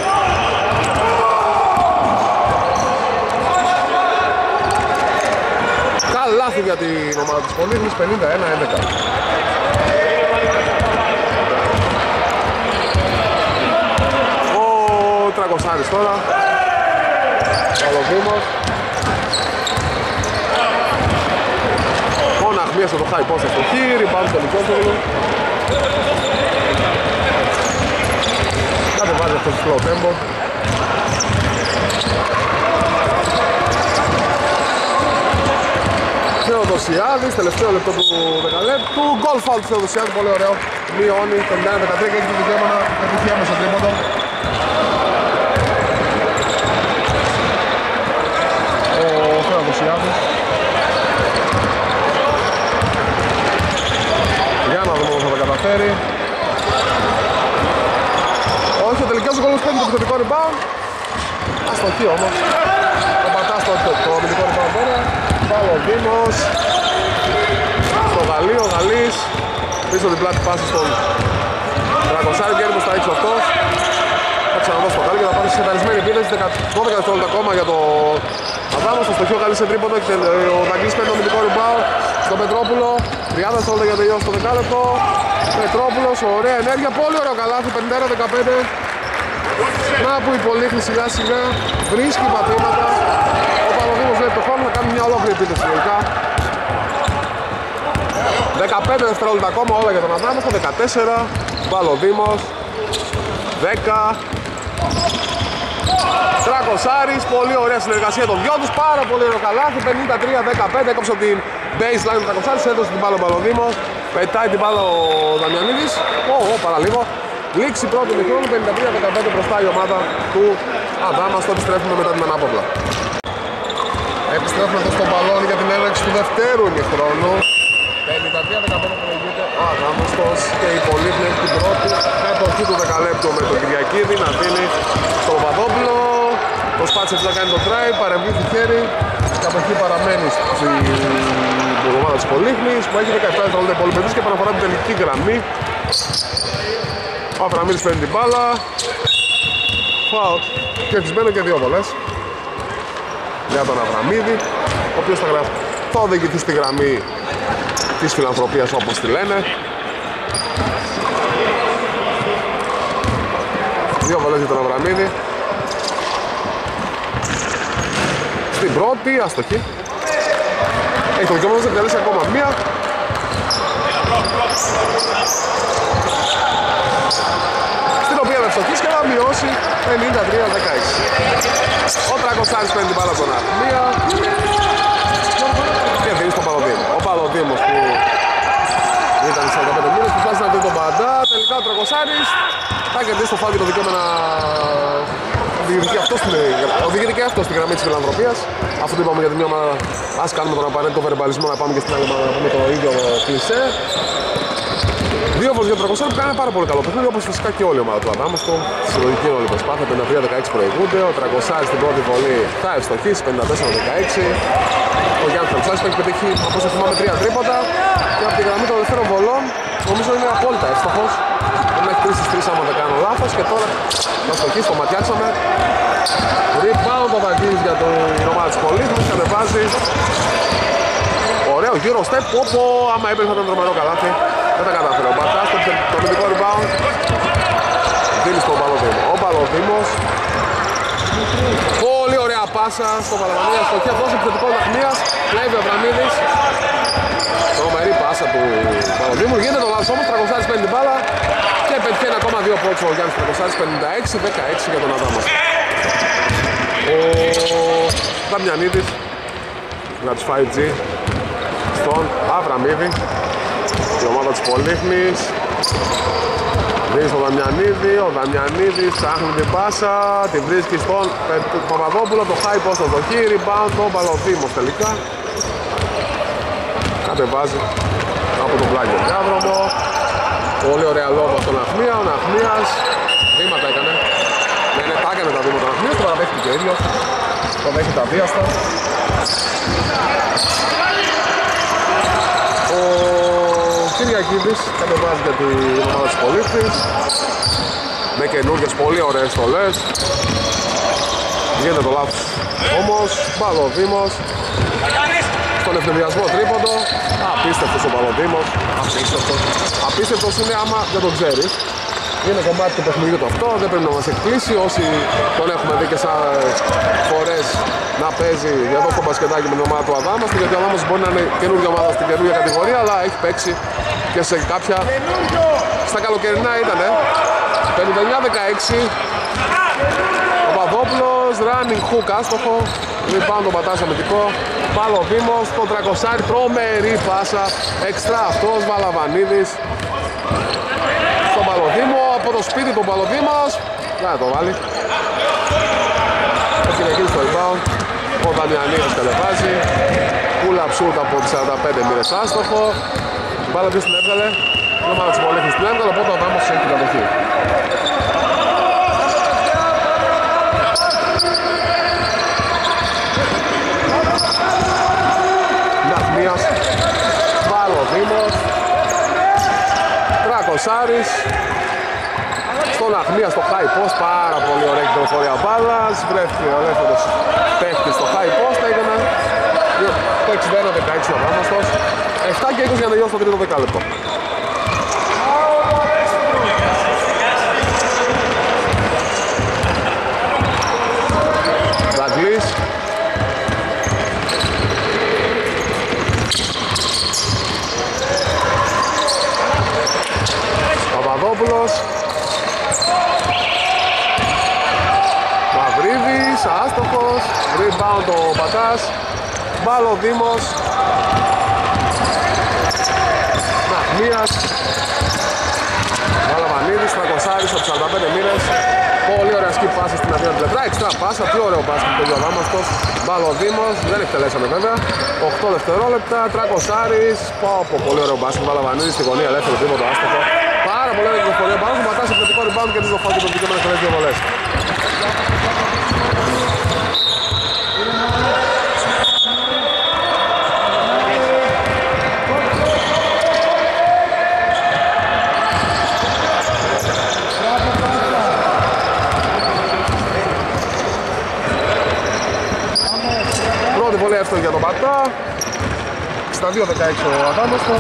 Λάθη για την ομάδα της Πολύχνης, 51-11. Ο Τρακοσάρης τώρα. Καλοδήμος. Ναχμίας με το high post στο χ, rebound στο Λυκόζογλου. Κατεβάζει αυτό το slow tempo. Θεοδοσιάδης, τελευταίο λεπτό του δεκαλέπτου. Goal foul του Θεοδοσιάδη, πολύ ωραίο. Μειώνει 51-13 και έχει το δικαίωμα να επιτυχεί άμεσα τρίποντο. Ο Θεοδοσιάδης. Για να δούμε πώς θα τα καταφέρει. Όχι, ο τελικός γκολ παίρνει το επιθετικό rebound. Αστοχή όμως. Το πατά στο αμυντικό rebound τώρα. Παπαδήμος. Στο Γαλλίο, ο Γαλλής. Πίσω την πλάτη πάση στον Δρακοσάρη. Βγαίνει προς τα έξω αυτός. Θα ξαναδώσει το Γάλλιο και θα πάρει σε σεταρισμένη επίθεση. 12 δευτερόλεπτα ακόμα για το Αδάμος. Στο στοχείο Γαλλής σε τρίποντο και ο Δαγκλής παίρνει το αμυντικό rebound. Στον Πετρόπουλο. 30 δευτερόλεπτα για τελειώσει το δεκάλεπτο. Πετρόπουλος, ωραία ενέργεια. Πολύ ωραίο καλάθι. 51-15. Να που η Πολύχνη σιγά σιγά βρίσκει πατήματα. Ο Παπαδήμος βλέπει το χρόνο να κάνει μια ολόκληρη επίθεση τελικά. 15 δευτερόλεπτα ακόμα όλα για τον Αδάμο. 14. Παπαδήμος. 10. Τρακοσάρης, πολύ ωραία συνεργασία των δυο τους. Πάρα πολύ ωραίο καλάθι. 53-15. Έκοψε την baseline του Τρακοσάρης. Έδωσε την μπάλα ο Παπαδήμος. Πετάει την μπάλα ο Δαμιανίδης. Παραλίγο. Λήξη πρώτη μηχρόνου, 53-15 μπροστά η ομάδα του Αδάμα. Στο επιστρέφουμε μετά την ανάποδα. Επιστρέφουμε εδώ στον μπαλόνι για την έναρξη του δευτέρου ημιχρόνου. 53-15 προηγείται ο Αδάμαστος και η Πολύχνη έχει την πρώτη κατοχή του δεκαλέπτου με τον Κυριακίδη να δίνει στο Παπαδόπουλο. Προσπάθησε να κάνει το try, παρεμβήθη χέρι. Η κατοχή παραμένει στην ομάδα της Πολύχνης που έχει 17 δευτερόλεπτα υπόλοιπες και επαναφορά την τελική γραμμή. Ο Αβραμίδης παίρνει την μπάλα. Φάουλ. Κερδισμένο και δύο βολές για τον Αβραμίδη, ο οποίος θα οδηγηθεί στη γραμμή της φιλανθρωπίας όπως τη λένε. Δύο βολές για τον Αβραμίδη. Στην πρώτη, αστοχή. Έχει το δικαίωμα να εκτελέσει ακόμα μία. Στην οποία θα ευστοχίσει και θα μειώσει 53-16. Ο Τρακοσάρης παίρνει την μπάλα από τον Αχμία και δίνει στον Παπαδήμο. Ο Παπαδήμος που ήταν 45 μήνες που φτάσει να δει τον Παντά. Τελικά ο Τρακοσάρης θα κερδίσει το φάουλ και το δικαίωμα να οδηγείται και αυτό στη γραμμή της φιλανθρωπίας. Αυτό το είπαμε για την μία ομάδα. Ας κάνουμε τον απαραίτητο βερμπαλισμό να πάμε και στην άλλη ομάδα να πούμε το ίδιο κλισέ. Δύο βολές για τον Τρακοσάρη που κάνει πάρα πολύ καλό παιχνίδι, όπως φυσικά και όλη η ομάδα του Αδάμαστο. Συλλογική όλη προσπάθεια, 53-16 προηγούνται. Ο Τρακοσάρης στην πρώτη βολή θα ευστοχίσει, 54-16. Ο Γιάννης Τρακοσάρης που έχει πετύχει, από όσο θυμάμαι, 3 τρίποτα. Και από τη γραμμή των δεύτερων βολών νομίζω είναι απόλυτα εύστοχος. Πρέπει να έχει 3 στις 3 άμα δεν κάνω λάθος. Και τώρα θα ευστοχίσει, το ματιάξαμε. Rebound ο Βαγγίλης για την ομάδα της Πολύχνης, κατεβάζει. Ωραίο γύρο step, όπου άμα έπαιρνε θα ήταν τρομερό καλάθι. Δεν τα κατάφερε ο Μπατάς, το αμυντικό rebound. Δίνει στον Παλωδήμο. Ο Παλωδήμος. Πολύ ωραία πάσα στο Παλαμανία, στο χέρι αυτός επιθετικό Λαχμίας. Κλέβει ο Αβραμίδης. Τρομερή πάσα του Παλωδήμου. Γίνεται το λάθος όμως, Τρακοσάρης παίρνει την μπάλα. Και πετυχαίνει ακόμα δύο πόντους ο Γιάννης Τρακοσάρης, 56-16 για τον Αδάμα. Ο Δαμιανίδης για τους 5G στον Αβραμίδη. Η ομάδα της Πολύχνης δίνει στον Δαμιανίδη. Ο Δαμιανίδης ψάχνει την πάσα, την βρίσκει στον Παπαδόπουλο. Το high post στο δοχή, rebound τον Παλωδήμος τελικά. Κατεβάζει από τον πλάγιο διάδρομο. Πολύ ωραία λόγω στον Αχμία. Ο Αχμίας βήματα έκανε. Ναι, τα έκανε τα βήματα ο Αχμίας, το παραδέχτηκε και ο ίδιος. Το δέχει τα βίαστα. Ο Κυριακίδης κατεβάζει για την ομάδα της Πολύχνης με καινούργιες πολύ ωραίες στολές. Γίνεται το λάθος όμως, Παλωδήμος στον ευνηδιασμό τρίποντο. Απίστευτος ο Παλωδήμος. Απίστευτος είναι άμα δεν το ξέρεις. Είναι κομμάτι του παιχνιδιού το αυτό, δεν πρέπει να μας εκπλήσει. Όσοι τον έχουμε δει και σαν φορές να παίζει εδώ στο μπασκετάκι με την ομάδα του Αδάμας, γιατί ο Αδάμας μπορεί να είναι καινούργια ομάδα στην καινούργια κατηγορία, αλλά έχει παίξει και σε κάποια. Στα καλοκαιρινά ήτανε 59-16. Ο Παδόπουλος, running hook άστοχο. Rebound τον πατάς αμυντικό. Πάλο Δήμος, το τρακοσάρι, τρομερή πάσα. Εξτρά αυτός, Βαλαβανίδης. Στον Παλοδήμο, από το σπίτι του Παλοδήμος. Να το βάλει. Έχει γυρίσει το rebound. Ο Δαμιανίδης τελεβάζει. Πούλα ψούτ από τις 45 μοίρες άστοχο. Μπάλα ποιος την έβγαλε. Η ομάδα της Πολύχνης την έβγαλε, οπότε ο Δάμος έχει την κατοχή. Ναχμίας, Βαλοδήμος, Τρακοσάρης. Στον Ναχμία στο high post, πάρα πολύ ωραία κυκλοφορία μπάλας. Βρέθηκε ο ελεύθερος παίχτης στο high post, έγινε το 61-16 ο Δάμαστος. 7 και 20 για να τελειώσει το τρίτο δεκάλεπτο. Δαγκλής. Παπαδόπουλος. Μαυρίδης, άστοχος. Rebound ο Μπατάς. Μπάλο Δήμος. Ναχμίας. Βαλαβανίδης, Τρακοσάρης από 45 μοίρες. Πολύ ωραία σκι πάσα στην αδύνατη πλευρά. Εξτρά πάσα, πιο ωραίο μπάσκετ του Διαδάμαστος. Μπάλο Δήμος, δεν εκτελέσαμε βέβαια. 8 δευτερόλεπτα, Τρακοσάρης. Πολύ ωραίο μπάσκετ, Βαλαβανίδης στη γωνία, ελεύθερο τίποτα άστοχο. Πάρα πολύ ωραία κυκλοφορία. Μπάλος του Μπατάς, επιθετικό rebound και το φάουλ και το δικαίωμα να εκτελέσει δύο βολές. Εύστοχη για τον Πατά. Στα 2-16 ο Αδάμαστος.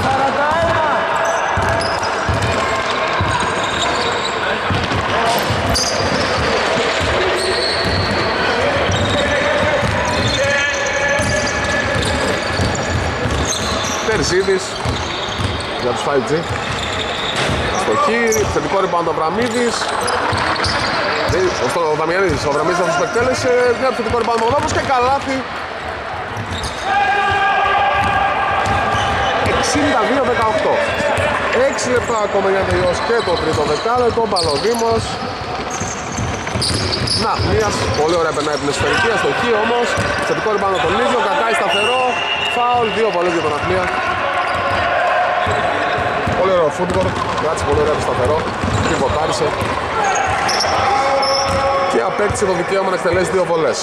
Τερσίδης για τους 5G. Αστοχή, θετικό rebound ο Αβραμίδης. Ο Δαμιανίδης, ο Αβραμίδης αυτός που εκτέλεσε. Μια θετικό rebound ο Δάμος και καλάθι. 62-18. 6 λεπτά ακόμα για να τελειώσει και το τρίτο δεκάλεπτο. Παλοδήμος. Ναχμίας, πολύ ωραία περνάει από την εσωτερική αστοχή όμως. Θετικό rebound από τον ίδιο, κατάει σταθερό. Φάουλ, 2 βολές για τον Ναχμία. Πολύ ωραίο footwork, κράτησε πολύ ωραία το σταθερό. Πιβοτάρισε. Και απέκτησε το δικαίωμα να εκτελέσει 2 βολές.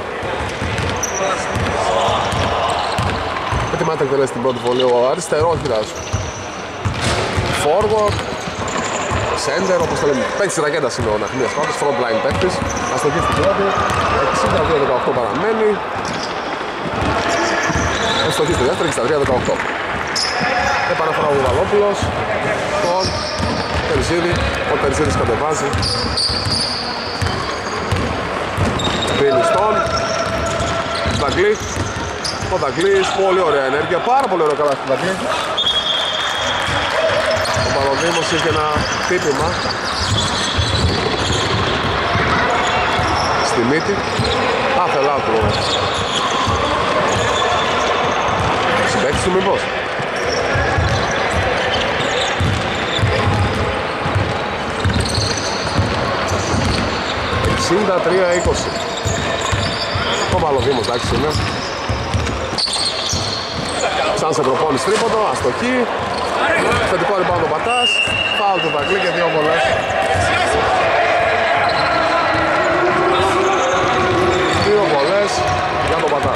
Ετοιμάται να εκτελέσει την πρώτη βολή ο αριστερόχειρας. Forward, center, όπως το λέμε. Παίκτης της ρακέτας είναι ο Ναχμίας πάντως, frontline παίκτης. Αστοχή στην πρώτη, 62-18 παραμένει. Αστοχή στη δεύτερη, 63-18. Επαναφορά ο Βαλόπουλος, τον Τερζίδη, ο Τερζίδης κατεβάζει. Δίνει στον Δαγκλή. Ο Δαγκλής, πολύ ωραία ενέργεια, πάρα πολύ ωραία καλά στην Δαγκλή. Ο Παλοδήμος είχε ένα χτύπημα στη μύτη. Άθελά του συμπαίκτης του μήπως. ...63-20. Ο Παλοδήμος, εντάξει είναι. Σαν σε προπόνηση τρίποντο, αστοχή. Θετικό rebound ο Πατάς. Φάουλ του Δαγκλή και 2 βολές. 2 βολές για τον Πατά.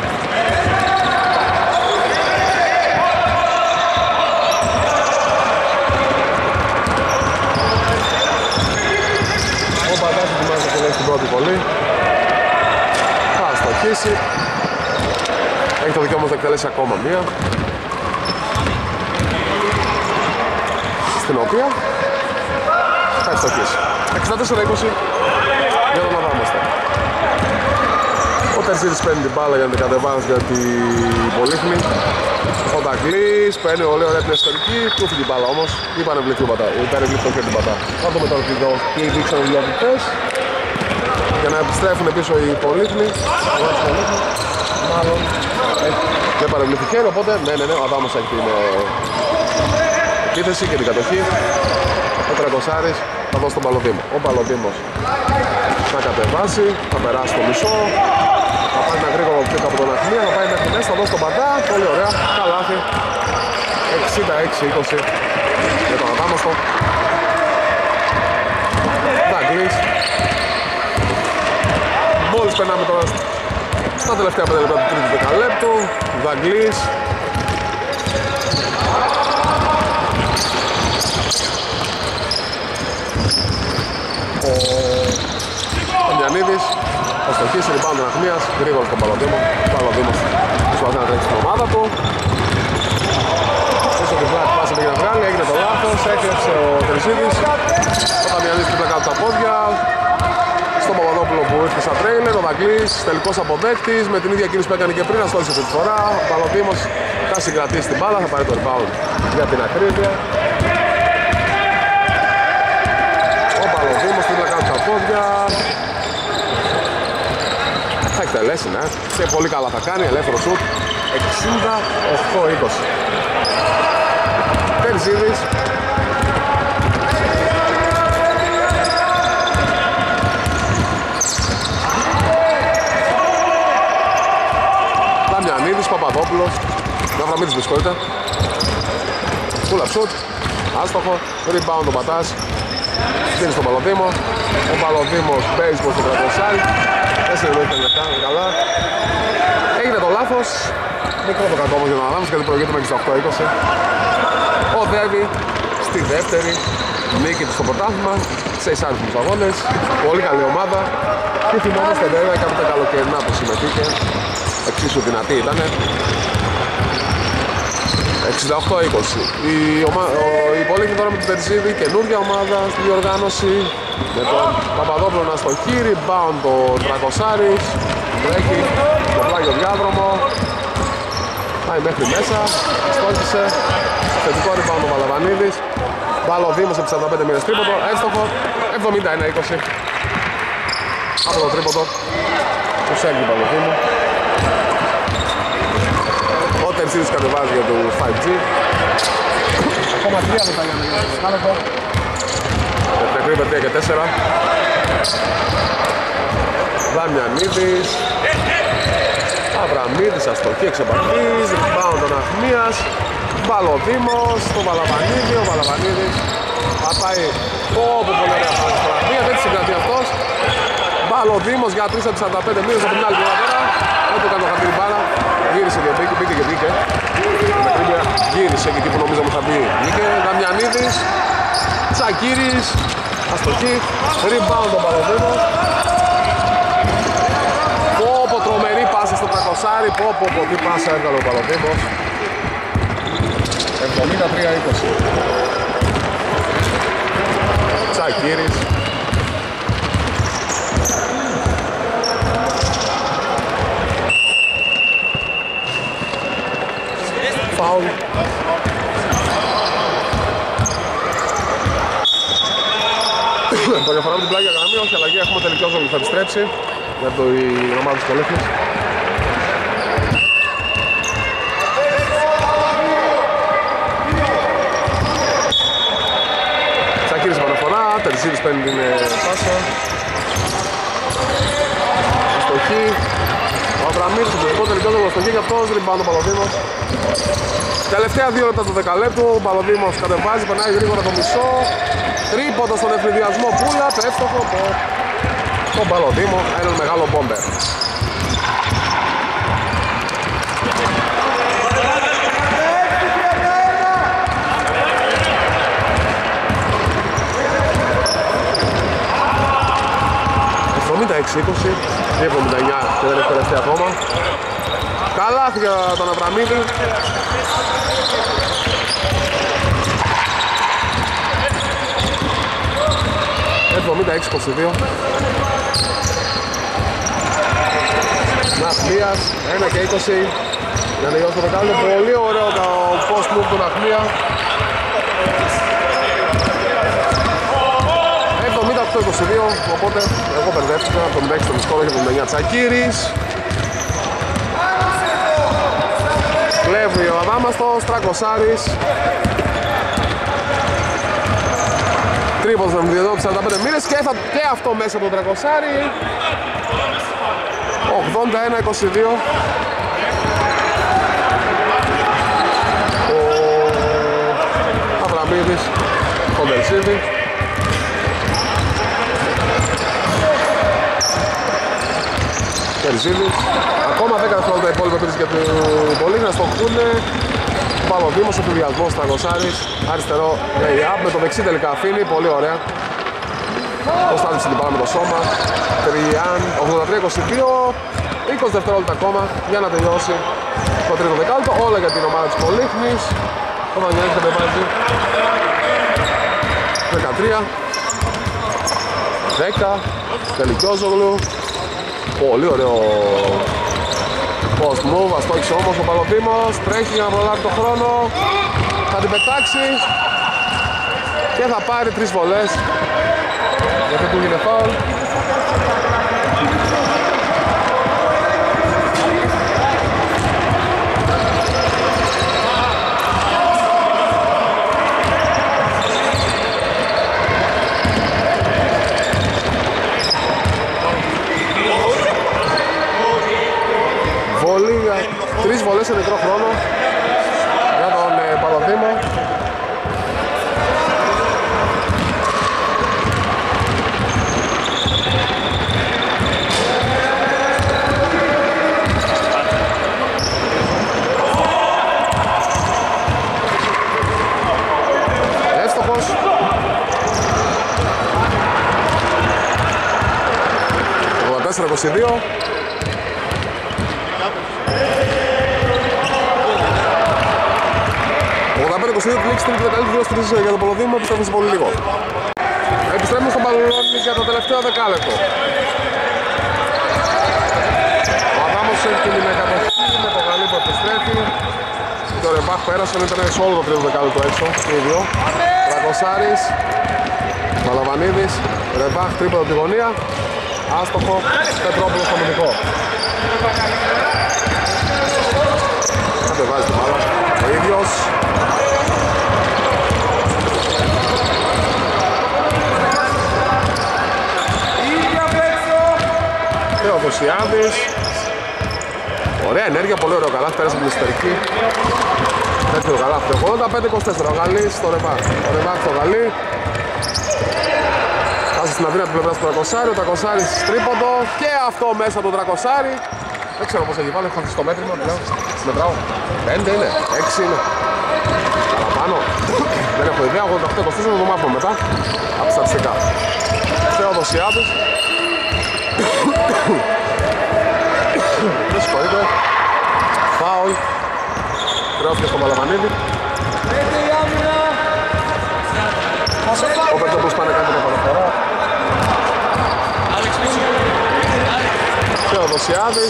Ο Πατάς ετοιμάζει να τελειώσει την πρώτη βολή. Θα αστοχίσει. Έχει το δικαίωμα να εκτελέσει ακόμα μία. Στην οποία θα ευστοχίσει. 64-20 για τον Αδάμαστα. Ο Τερζίδης παίρνει την μπάλα για να την κατεβάσει για την Πολύχνη. Ο Νταγκλής παίρνει πολύ ωραία την εσωτερική, του φύγει η μπάλα όμως. Είπανε βληθεί και την πατά. Θα δούμε τώρα τι δείξαν οι διαδητές. Για να επιστρέφουν πίσω οι Πολύχνοι. Μάλλον δεν παρευλήθη χέρι, οπότε ναι, ο Αδάμος έχει την επίθεση και την κατοχή. Ο Τρακοσάρης θα δώσει τον Παλοδήμο. Ο Παλοδήμος θα κατεβάσει, θα περάσει το μισό. Θα πάει ένα γρήγορο πίσω από τον Αχμία, θα πάει μέχρι μέσα, θα δώσει τον Παντά. Πολύ ωραία, καλάθι. 66-20 για τον Αδάμωστο. Νταγκλής. Μόλις περνάμε τώρα στα τελευταία 5 λεπτά του τρίτου δεκαλέπτου. Νταγκλής. Ο Γιαννίδης. Ο στοχής, rebound των Αχμίας, γρήγορα στον Παλοδήμο. Ο Παλοδήμος προσπαθεί να τρέξει την ομάδα του. Πίσω την πλάτη πάσα πήγε να βγάλει, έγινε το λάθος, έκλεψε ο Τερζίδης. Ο Ταμιανίδης την πλάκα από τα πόδια. Στον Παπαδόπουλο που ήρθε σαν τρέιλερ, ο Δαγκλής τελικός αποδέκτης με την ίδια κίνηση που έκανε και πριν, αστόχησε αυτή τη φορά. Ο Παλοδήμος θα συγκρατήσει την μπάλα, θα πάρει το rebound για την ακρίβεια. Ο Παλοδήμος την πλάκα από τα πόδια. Θα εκτελέσει, ναι. Και πολύ καλά θα κάνει, ελεύθερο σουτ. 68-20. Τερζίδης. Δαμιανίδης, Παπαδόπουλος. Ναυραμίδης, με συγχωρείτε. Πούλα σουτ. Άστοχο. Rebound ο Πατάς. Δίνει στον Παλοδήμο. Ο Παλοδήμος baseball στο Τρακοσάρι. 4 λεπτά, καλά. Έγινε το λάθος. Μικρό το κακό όμως για τον Αδάμος γιατί προηγείται μέχρι στο 8-20. Οδεύει στη δεύτερη νίκη του στο πρωτάθλημα σε εισάριθμους αγώνες. Πολύ καλή ομάδα. Και θυμόμαστε βέβαια και από τα καλοκαιρινά που συμμετείχε. Εξίσου δυνατή ήτανε. 68-20. Η Πολύχνη τώρα με την Τερζίδη, καινούργια ομάδα στη διοργάνωση. Με τον Παπαδόπουλο να στο χείρι, rebound το Τρακοσάρης. Τρέχει το πλάγιο διάδρομο. Πάει μέχρι μέσα, στόχισε. Θετικό rebound ο Παλαβανίδης. Παλοδήμος από 45 μήνες τρίποντο, έστοχο. 71-20. Από το τρίποντο του Σέγγι Παλοδήμου. Ο Τερζίδης κατεβάζει για το 5G. Ακόμα 3 λεπτά για να γίνει το σκάλωτο. Τεκρύβε 3 και 4. Δαμιανίδης. Αβραμίδης, αστοχή, εξεπαρχής. Rebound των Αχμίας. Παλοδήμος, το Βαλαβανίδη. Ο Βαλαβανίδης θα πάει όπου πολύ ωραία φωτογραφία. Δεν τη συγκρατεί αυτός. Παλοδήμος για 3 από 45 μήνες από την άλλη πλευρά. Δεν το κάνει το χαρτί μπάλα. Γύρισε και μπήκε, μπήκε και μπήκε. Γύρισε και εκεί που νομίζαμε θα μπει. Μπήκε. Δαμιανίδης. Τσακίρης. Αστοχή. Rebound τον Παλοδήμο. Πόπο τρομερή πάσα στο Τρακοσάρι. Πόπο τι πάσα έβγαλε ο Παλοδήμος. 73-20. Τσακίρης. Φάουλ. Το διαφορά με την πλάγια γραμμή, όχι αλλαγή, έχουμε τελικό ζώο που θα επιστρέψει για το ομάδα της Πολύχνης. Τσακίρης επαναφορά, Τερζίδης παίρνει την πάσα. Αστοχή. Ο Αβραμίδης, το τελικό ζώο, αστοχή και αυτός, rebound ο Παλοδήμος. Τελευταία 2 λεπτά του δεκαλέπτου, ο Παλοδήμος κατεβάζει, περνάει γρήγορα το μισό. Τρίποντο στον ευνηδιασμό, πούλα, εύστοχο από τον Παλοδήμο, έναν μεγάλο μπόμπερ. ...76-20, 79 και δεν έχει τελευταία ακόμα. Καλάθι για τον Αβραμίδη. 76-22. Ναχμίας, 1 και 20 για να τελειώσει το δεκάλεπτο. Πολύ ωραίο το post move του Ναχμία. 78-22, οπότε εγώ μπερδεύτηκα. Το 76 το μισκόλο και το 79 Τσακίρης. Κλέβει ο Αδάμαστος, Τρακοσάρης. Τρίπος με 45 μοίρες και αυτό μέσα από τον Τρακοσάρη. 81-22. Ο Αβραμίδης, ο Μπερσίδη. Περζίδης. Ακόμα 10 δευτερόλεπτα υπόλοιπα πίτες για τον Πολύγ να στοχούνε. Παπαδήμος, επιβιασμός, Τραγωσάρης. Αριστερό lay-up, με το δεξί τελικά αφήνει, πολύ ωραία. Το στάδιψε την μπάλα με το σώμα. 83-22, 20 δευτερόλεπτα ακόμα για να τελειώσει το τρίτο δεκάλεπτο. Όλα για την ομάδα της Πολύχνης. Ο Μανιάνης κατεβάζει 13, 10, Τελικιόζογλου. Πολύ ωραίο post move, αστόχησε όμως ο Παλοδήμος, τρέχει για να προλάβει το χρόνο, θα την πετάξει και θα πάρει 3 βολές γιατί του γίνει φάουλ. Τρεις βολές σε μικρό χρόνο για τον Παλοδήμο. Εύστοχος. 84-22. Πλήξη τρίτη δεκαλύτερη για το Πολοδήμο, επιστρέφουμε σε πολύ λίγο. Επιστρέφουμε στον Παλαιολόνι για το τελευταίο δεκάλεπτο. Ο Αδάμος έχει την κατοχή με το Γαλλί που επιστρέφει. Το Ρεμπάχ πέρασε, ήταν σε όλο το τρίτο δεκάλεπτο έξω, το ίδιο. Τρακοσάρης, Μαλαβανίδης, Ρεμπάχ τρίποδο από τη γωνία. Άστοχο, Πετρόπουλος στο αμυντικό. Κατεβάζει την μπάλα, ο ίδιος. Θεοδοσιάδης. Ωραία ενέργεια, πολύ ωραίο καλάθι, πέρασε από την εσωτερική. Τέτοιο καλάθι, 85-24, ο Γαλλής στο Ρεβάκ. Ο Ρεβάκ στο Γαλλί. Φτάσει στην αδύνατη πλευρά του Τρακοσάρη, ο Τρακοσάρης τρίποντο και αυτό μέσα του Τρακοσάρη. Δεν ξέρω πώς έχει βάλει, έχω αφήσει το μέτρημα πλέον. Μετράω, 5 είναι, 6 είναι. Παραπάνω, δεν έχω ιδέα, 88-24 θα το μάθουμε μετά από στατιστικά. Θεοδοσιάδης. Δεν συγχωρείτε. Φάουλ. Χρεώθηκε στο Μαλαβανίδη. Ο Πετρόπουλος πάνε κάτι με παραφορά. Θεοδοσιάδης.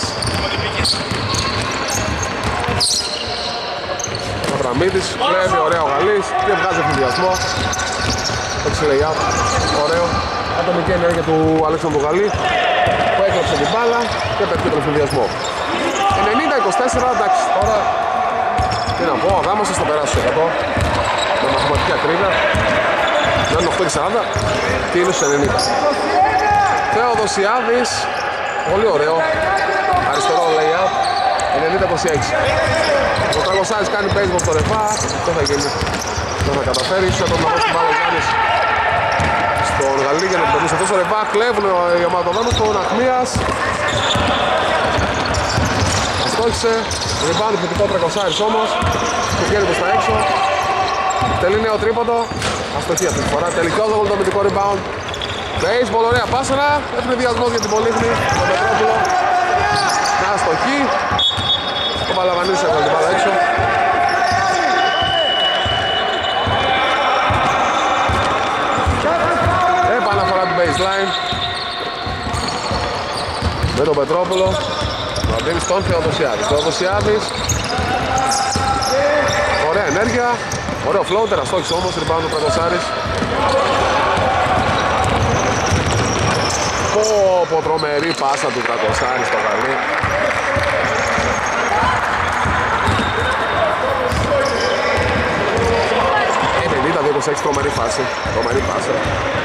Ο Βραμίδης κλέβει, ωραίο ο Γαλλής και βγάζει εφηδιασμό. Έτσι λέει out, ωραίο. Ατομική ενέργεια του Αλέξανδρου Γαλλή που έκλαψε την μπάλα και πετύχει τον εφηδιασμό. 90-24, εντάξει, τώρα τι να πω, ο Γάμος θα το περάσει εδώ με μαθηματική ακρίβεια. Να είναι 8-40 και είναι στους 90. Θεοδοσιάδης, πολύ ωραίο, αριστερό lay-up, 90-26. Ο Τραγωσάρης κάνει baseball στο ρεφά, δεν θα γίνει, δεν θα καταφέρει, ίσως θα τον δώσει την μπάλα ο Γιάννης στον Γαλλί για να περνήσει αυτό στο ρεφά. Κλέβουν η ομάδα των Δάνους, τον Αχμίας. Αστόχισε, rebound θετικό Τρακοσάρης όμως, του βγαίνει προς τα έξω. Τελεί νέο τρίποντο, αστοχή αυτή τη φορά, τελικό δόγολο το αμυντικό rebound. Baseball, ωραία πάσαρα, έφυγε διασμός για την Πολύχνη, τον Πετρόπουλο. Μια αστοχή, ο Παλαβανής έβαλε την μπάλα έξω. Επαναφορά του Με τον Πετρόπουλο να δίνει στον Θεοδοσιάδη. Θεοδοσιάδης, ωραία ενέργεια, ωραίο floater, αστόχης όμως, rebound ο Τρακοσάρης. Πω τρομερή πάσα του Τρακοσάρη στο γαλί. Είναι 50-26, τρομερή φάση, τρομερή πάσα.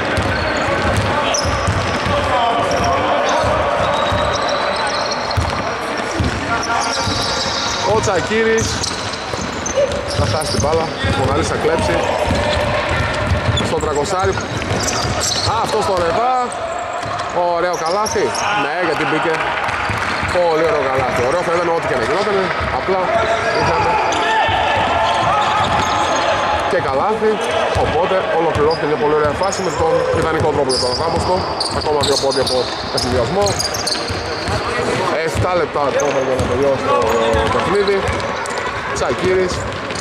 Ο Τσακίρης θα φτάσει την μπάλα, ο Γαλής θα κλέψει στον Τρακοσάρη. Αυτό στο ρεβά, ωραίο καλάθι, ναι γιατί μπήκε, πολύ ωραίο καλάθι, ωραίο θα ήταν ό,τι και να γινότανε, απλά είχαμε και καλάθι, οπότε ολοκληρώθηκε μια πολύ ωραία φάση με τον ιδανικό τρόπο για τον Αγάμωστο, ακόμα 2 πόντια από εφηδιασμό. 7 λεπτά ακόμα για να τελειώσει το παιχνίδι. Τσακίρης,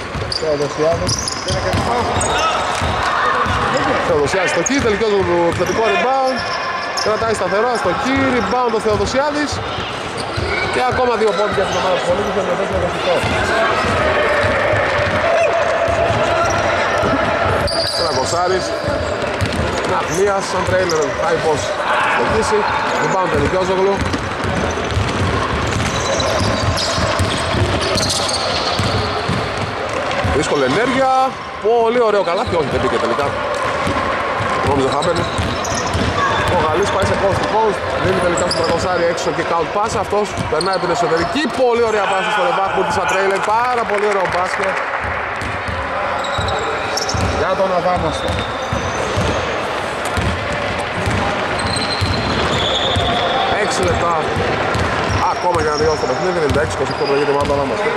Θεοδοσιάδης στο Κι, τελικώς του επιθετικό rebound. Κρατάει σταθερό στο Κι, rebound ο Θεοδοσιάδης. Και ακόμα 2 πόντια στην ομάδα του Πολίτης για το 4-28. Τρακοσάρης, Ναχμίας, σαν τρέιλερ, πάει πως στο Κίσι. Rebound Τελικιόζογλου. Δύσκολη ενέργεια, πολύ ωραίο καλάθι, όχι δεν μπήκε τελικά. Νόμιζα θα μπαίνει. Ο Γαλής πάει σε coast to coast, δίνει τελικά στον Τρακοσάρη έξω και count pass. Αυτός περνάει από την εσωτερική, πολύ ωραία πάση στο ρεμπάκ που σαν τρέιλερ, πάρα πολύ ωραίο μπάσκετ. Για τον Αδάμαστο. Έξι λεπτά ακόμα για να τελειώσει το παιχνίδι, 96-28 προηγείται μάλλον το Αδάμαστο.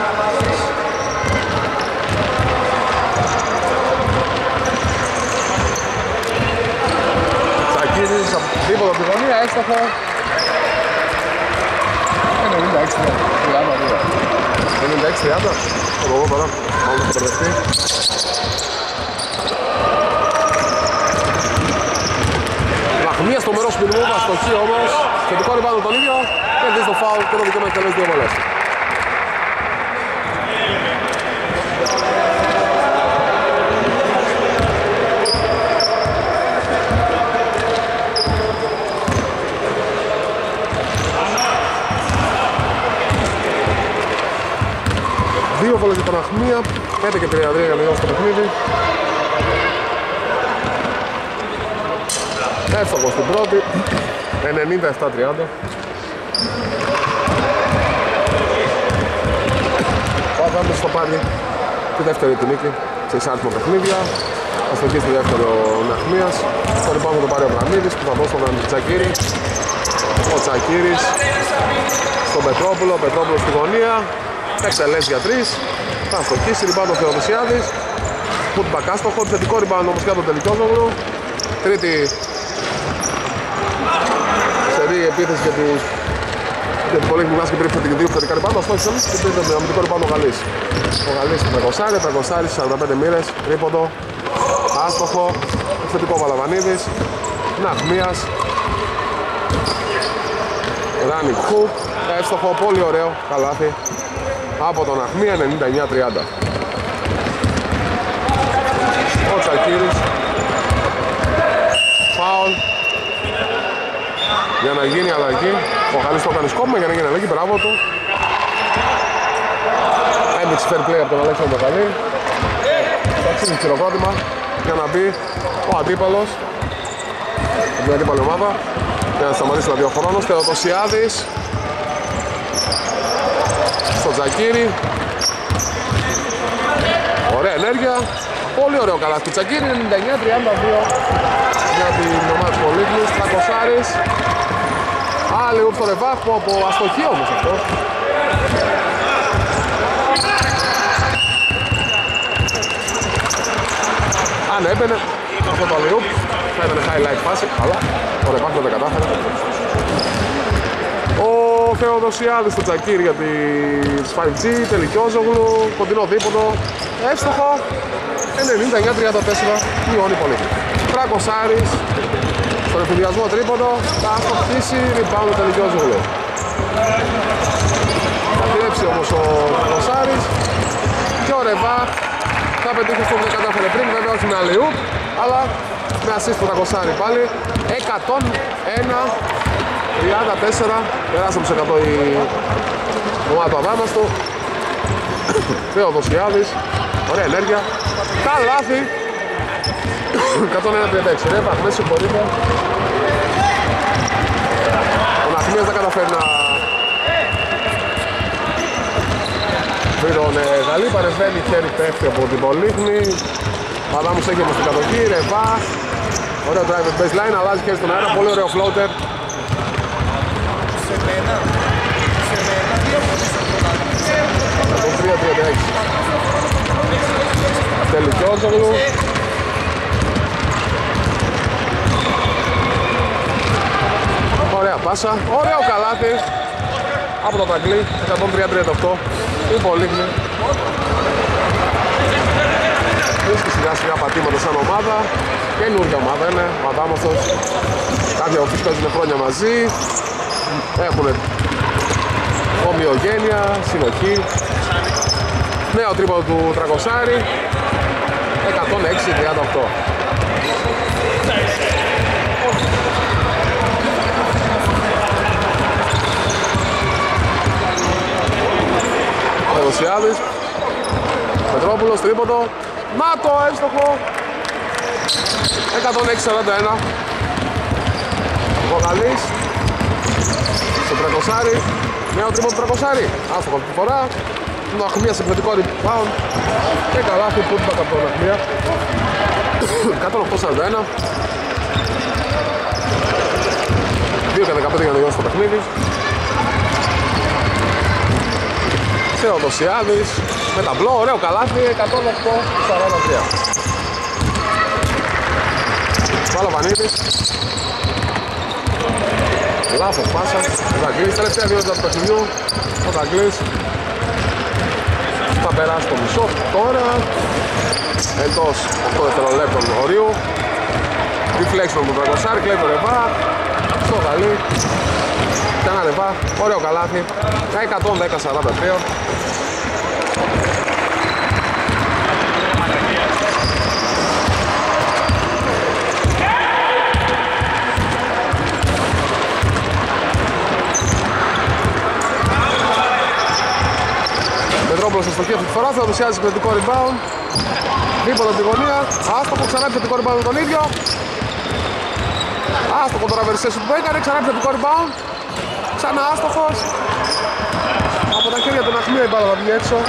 Τσακίρης από τίποτα από τη γωνία, έστοχο. 96-30. Από εγώ τώρα, μάλλον θα μπερδευτεί. Λαχμία στο μέρος του Πινιμούβα, στο Χ όμως. Θετικό rebound τον ίδιο. Κερδίζει το φάουλ και το δικαίωμα να εκτελέσει 2 βολές. Δύο βολές για τον Αχμία, 5 και 33 για να τελειώσει το παιχνίδι. Εύστοχο στην πρώτη, 97-30. Πάμε στο πάρει τη δεύτερη τη νίκη σε εισάρτημα παιχνίδια. Θα στοχίσει τη δεύτερη ο Ναχμίας. Στο λοιπόν θα το πάρει ο Μπραμίδης που θα δώσει τον Τσακίρη. Ο Τσακίρης στον Πετρόπουλο, Πετρόπουλο στη γωνία. Εξελέσει για 3. Θα στοχίσει, ριμπάουντ ο Θεοδοσιάδης. Πούτ μπακάστοχο, θετικό ριμπάουντ όμως για τον Τελικιόζογλου. Τρίτη σερί επίθεση για την πολύ γυμνάση και πριν από την 2 θετικά ριμπάουντ. Ωστόσο και πριν με αμυντικό ριμπάουντ ο Γαλής. Ο Γαλής με Τρακοσάρης, 45 μοίρες, τρίποντο, άστοχο, θετικό Βαλαβανίδης, Ναχμίας, Ράνι Χουκ, εύστοχο, πολύ ωραίο καλάθι από τον Αχμία, 99-30. Ο Τσακίρης, φάουλ για να γίνει αλλαγή. Ο Γαλής το έκανε σκόπιμα για να γίνει αλλαγή, μπράβο του. Έδειξε fair play από τον Αλέξανδρο Γαλή. Εντάξει, χειροκρότημα για να μπει ο αντίπαλος από την αντίπαλη ομάδα για να σταματήσει τα 2 χρόνος. Θεοδοσιάδης στο Τσακίρι. Ωραία ενέργεια, πολύ ωραίο καλάθι. Τσακίρι 99-32 για την ομάδα του Πολύκλους. Τρακοσάρης, άλλη ούπ στο ρεβάχ που από αστοχή όμως αυτό. Αν έμπαινε αυτό το αλλιούπ θα ήταν highlight φάση, αλλά ο ρεβάχ δεν τα κατάφερε. Ο Θεοδοσιάδης στο Τσακίρι για τις 5G, Τελικιόζογλου, κοντινό δίποντο, εύστοχο, 99-34, μειώνει πολύ. Τρακοσάρης, στον εφηδιασμό τρίποντο, θα αστοχίσει, rebound Τελικιόζογλου. Θα κλέψει όμως ο Τραγοσάρης και ο Ρεβά θα πετύχει αυτό που δεν κατάφερε πριν, βέβαια όχι με αλλιούπ, αλλά με assist του Τραγοσάρη πάλι. 101-34, περάσαμε σε 100 η ομάδα του Αδάμαστο. Θεοδοσιάδης, ωραία ενέργεια, καλάθι. 101-36, ρε Βαχμές συγχωρείτε. Ο Ναχμίας δεν καταφέρει να βρει τον Γαλλή, παρεμβαίνει χέρι πέφτει από την Πολύχνη. Αδάμους έχει όμως την κατοχή, Ρεβά. Ωραίο driver baseline, αλλάζει χέρι στον αέρα, πολύ ωραίο floater. Σε μένα, 3-36. Τελικιότζογλου. Ωραία πάσα, ωραίο καλάθι από το Ταγκλή, 103-38. Η Πολύχνη βρίσκει σιγά σιγά πατήματα σαν ομάδα. Καινούργια ομάδα είναι, ο Αδάμαστος. Κάποιοι από αυτούς παίζουν χρόνια μαζί. Έχουν ομοιογένεια, συνοχή. Νέο τρίποντο του Τραγοσάρη, 106-38. Εδωσιάδης, Πετρόπουλος, τρίποντο, να το εύστοχο, 106-41. Ο Γαλλής, στο Τραγοσάρη, νέο τρίποντο του Τραγοσάρη, άστοχο αυτή τη φορά. Το Αχμία σε επιθετικό rebound και καλάθι που ήταν από τον Αχμία. 108-41. 2-15 για να τελειώσει το παιχνίδι. Θεοδοσιάδης με ταμπλό, ωραίο καλάθι, 108-43. Βαλαβανίδης. Λάθος πάσα, ο Δαγκλής, τελευταία 2 λεπτά του παιχνιδιού. Ο Δαγκλής θα περάσει το μισό τώρα, εντός 8 δευτερολέπτων ορίου. Deflection από τον Τραγοσάρη, κλέβει το Ρεβά, στο Γαλλί και ένα Ρεβά, ωραίο καλάθι, 110-43. Πετρόπουλος στο στοχείο αυτή τη φορά, θα δοσιάζει επιθετικό rebound. Δίπολο από τη γωνία, άστοχο, ξανά επιθετικό rebound με τον ίδιο. Άστοχο το ραβερσέσου που έκανε, ξανά επιθετικό rebound. Ξανά άστοχος. Από τα χέρια του Αχμία η μπάλα θα βγει έξω.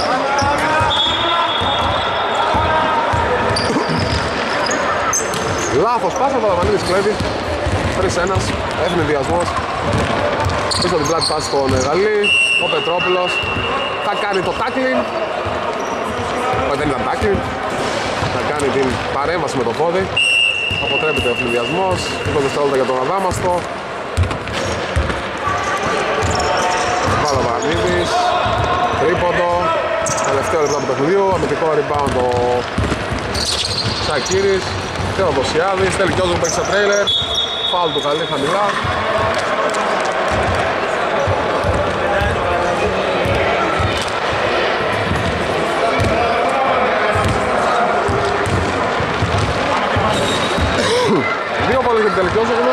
Λάθος πάσα, ο Παλαβανίδης κλέβει. 3-1, έφυγε διασμός. Πίσω την πλάτη πάση στον Γαλλή. Ο Πετρόπουλος θα κάνει το tackling. Δεν ήταν tackling. Θα κάνει την παρέμβαση με το πόδι. Αποτρέπεται ο φλιδιασμός. 20 δευτερόλεπτα για τον Αδάμαστο. Παλαβανίδης. Τρίποντο. Τελευταίο λεπτό του παιχνιδιού. Αμυντικό rebound ο Σακύρης. Θεοδοσιάδης. Τελικιός που παίξει στα τρέιλερ. Φάουλ του Γαλλή χαμηλά. Δύο πάλι για την Τελικιόζογλου.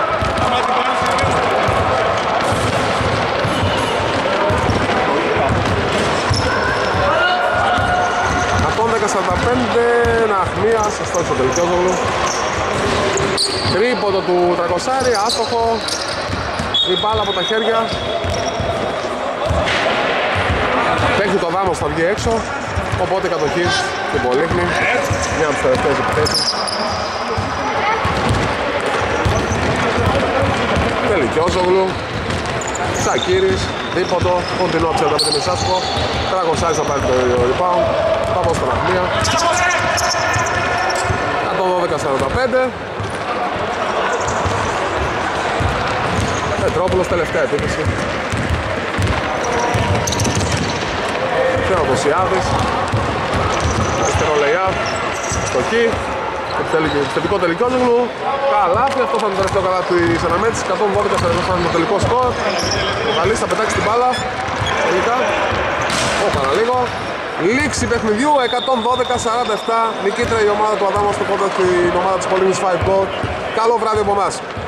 Αυτόν 10-45, ένα Αχμία, σωστό στο Τελικιόζογλου. Τρίποντο του Τραγοσάρη, άστοχο. Η μπάλα από τα χέρια. Παίχνει το Δάμος, θα βγει έξω. Οπότε κατοχή την Πολύχνη. Μια από τις τελευταίες επιθέσεις. Τελικιόζογλου, Σακύρης, δίποντο, κοντινό ψεύδα με την Μισάσκο. Τραγοσάρης θα πάρει το rebound, θα πω στον Αχμία. 112-45. Πετρόπουλος, τελευταία επίθεση. Θεοδοσιάδης, αριστερό lay-up, στοχή, Επιθετικό Τελικιόζογλου. Καλάθι, αυτό θα είναι το τελευταίο καλάθι της αναμέτρησης. 112 θα είναι το τελικό σκορ. Ο Γαλλής θα πετάξει την μπάλα. Τελικά. Κάνα λίγο. Λήξη παιχνιδιού 112-47. Νικήτρια η ομάδα του Αδάμου στο κόντρα την ομάδα της Πολύμνης 5 Goal. Καλό βράδυ από εμάς.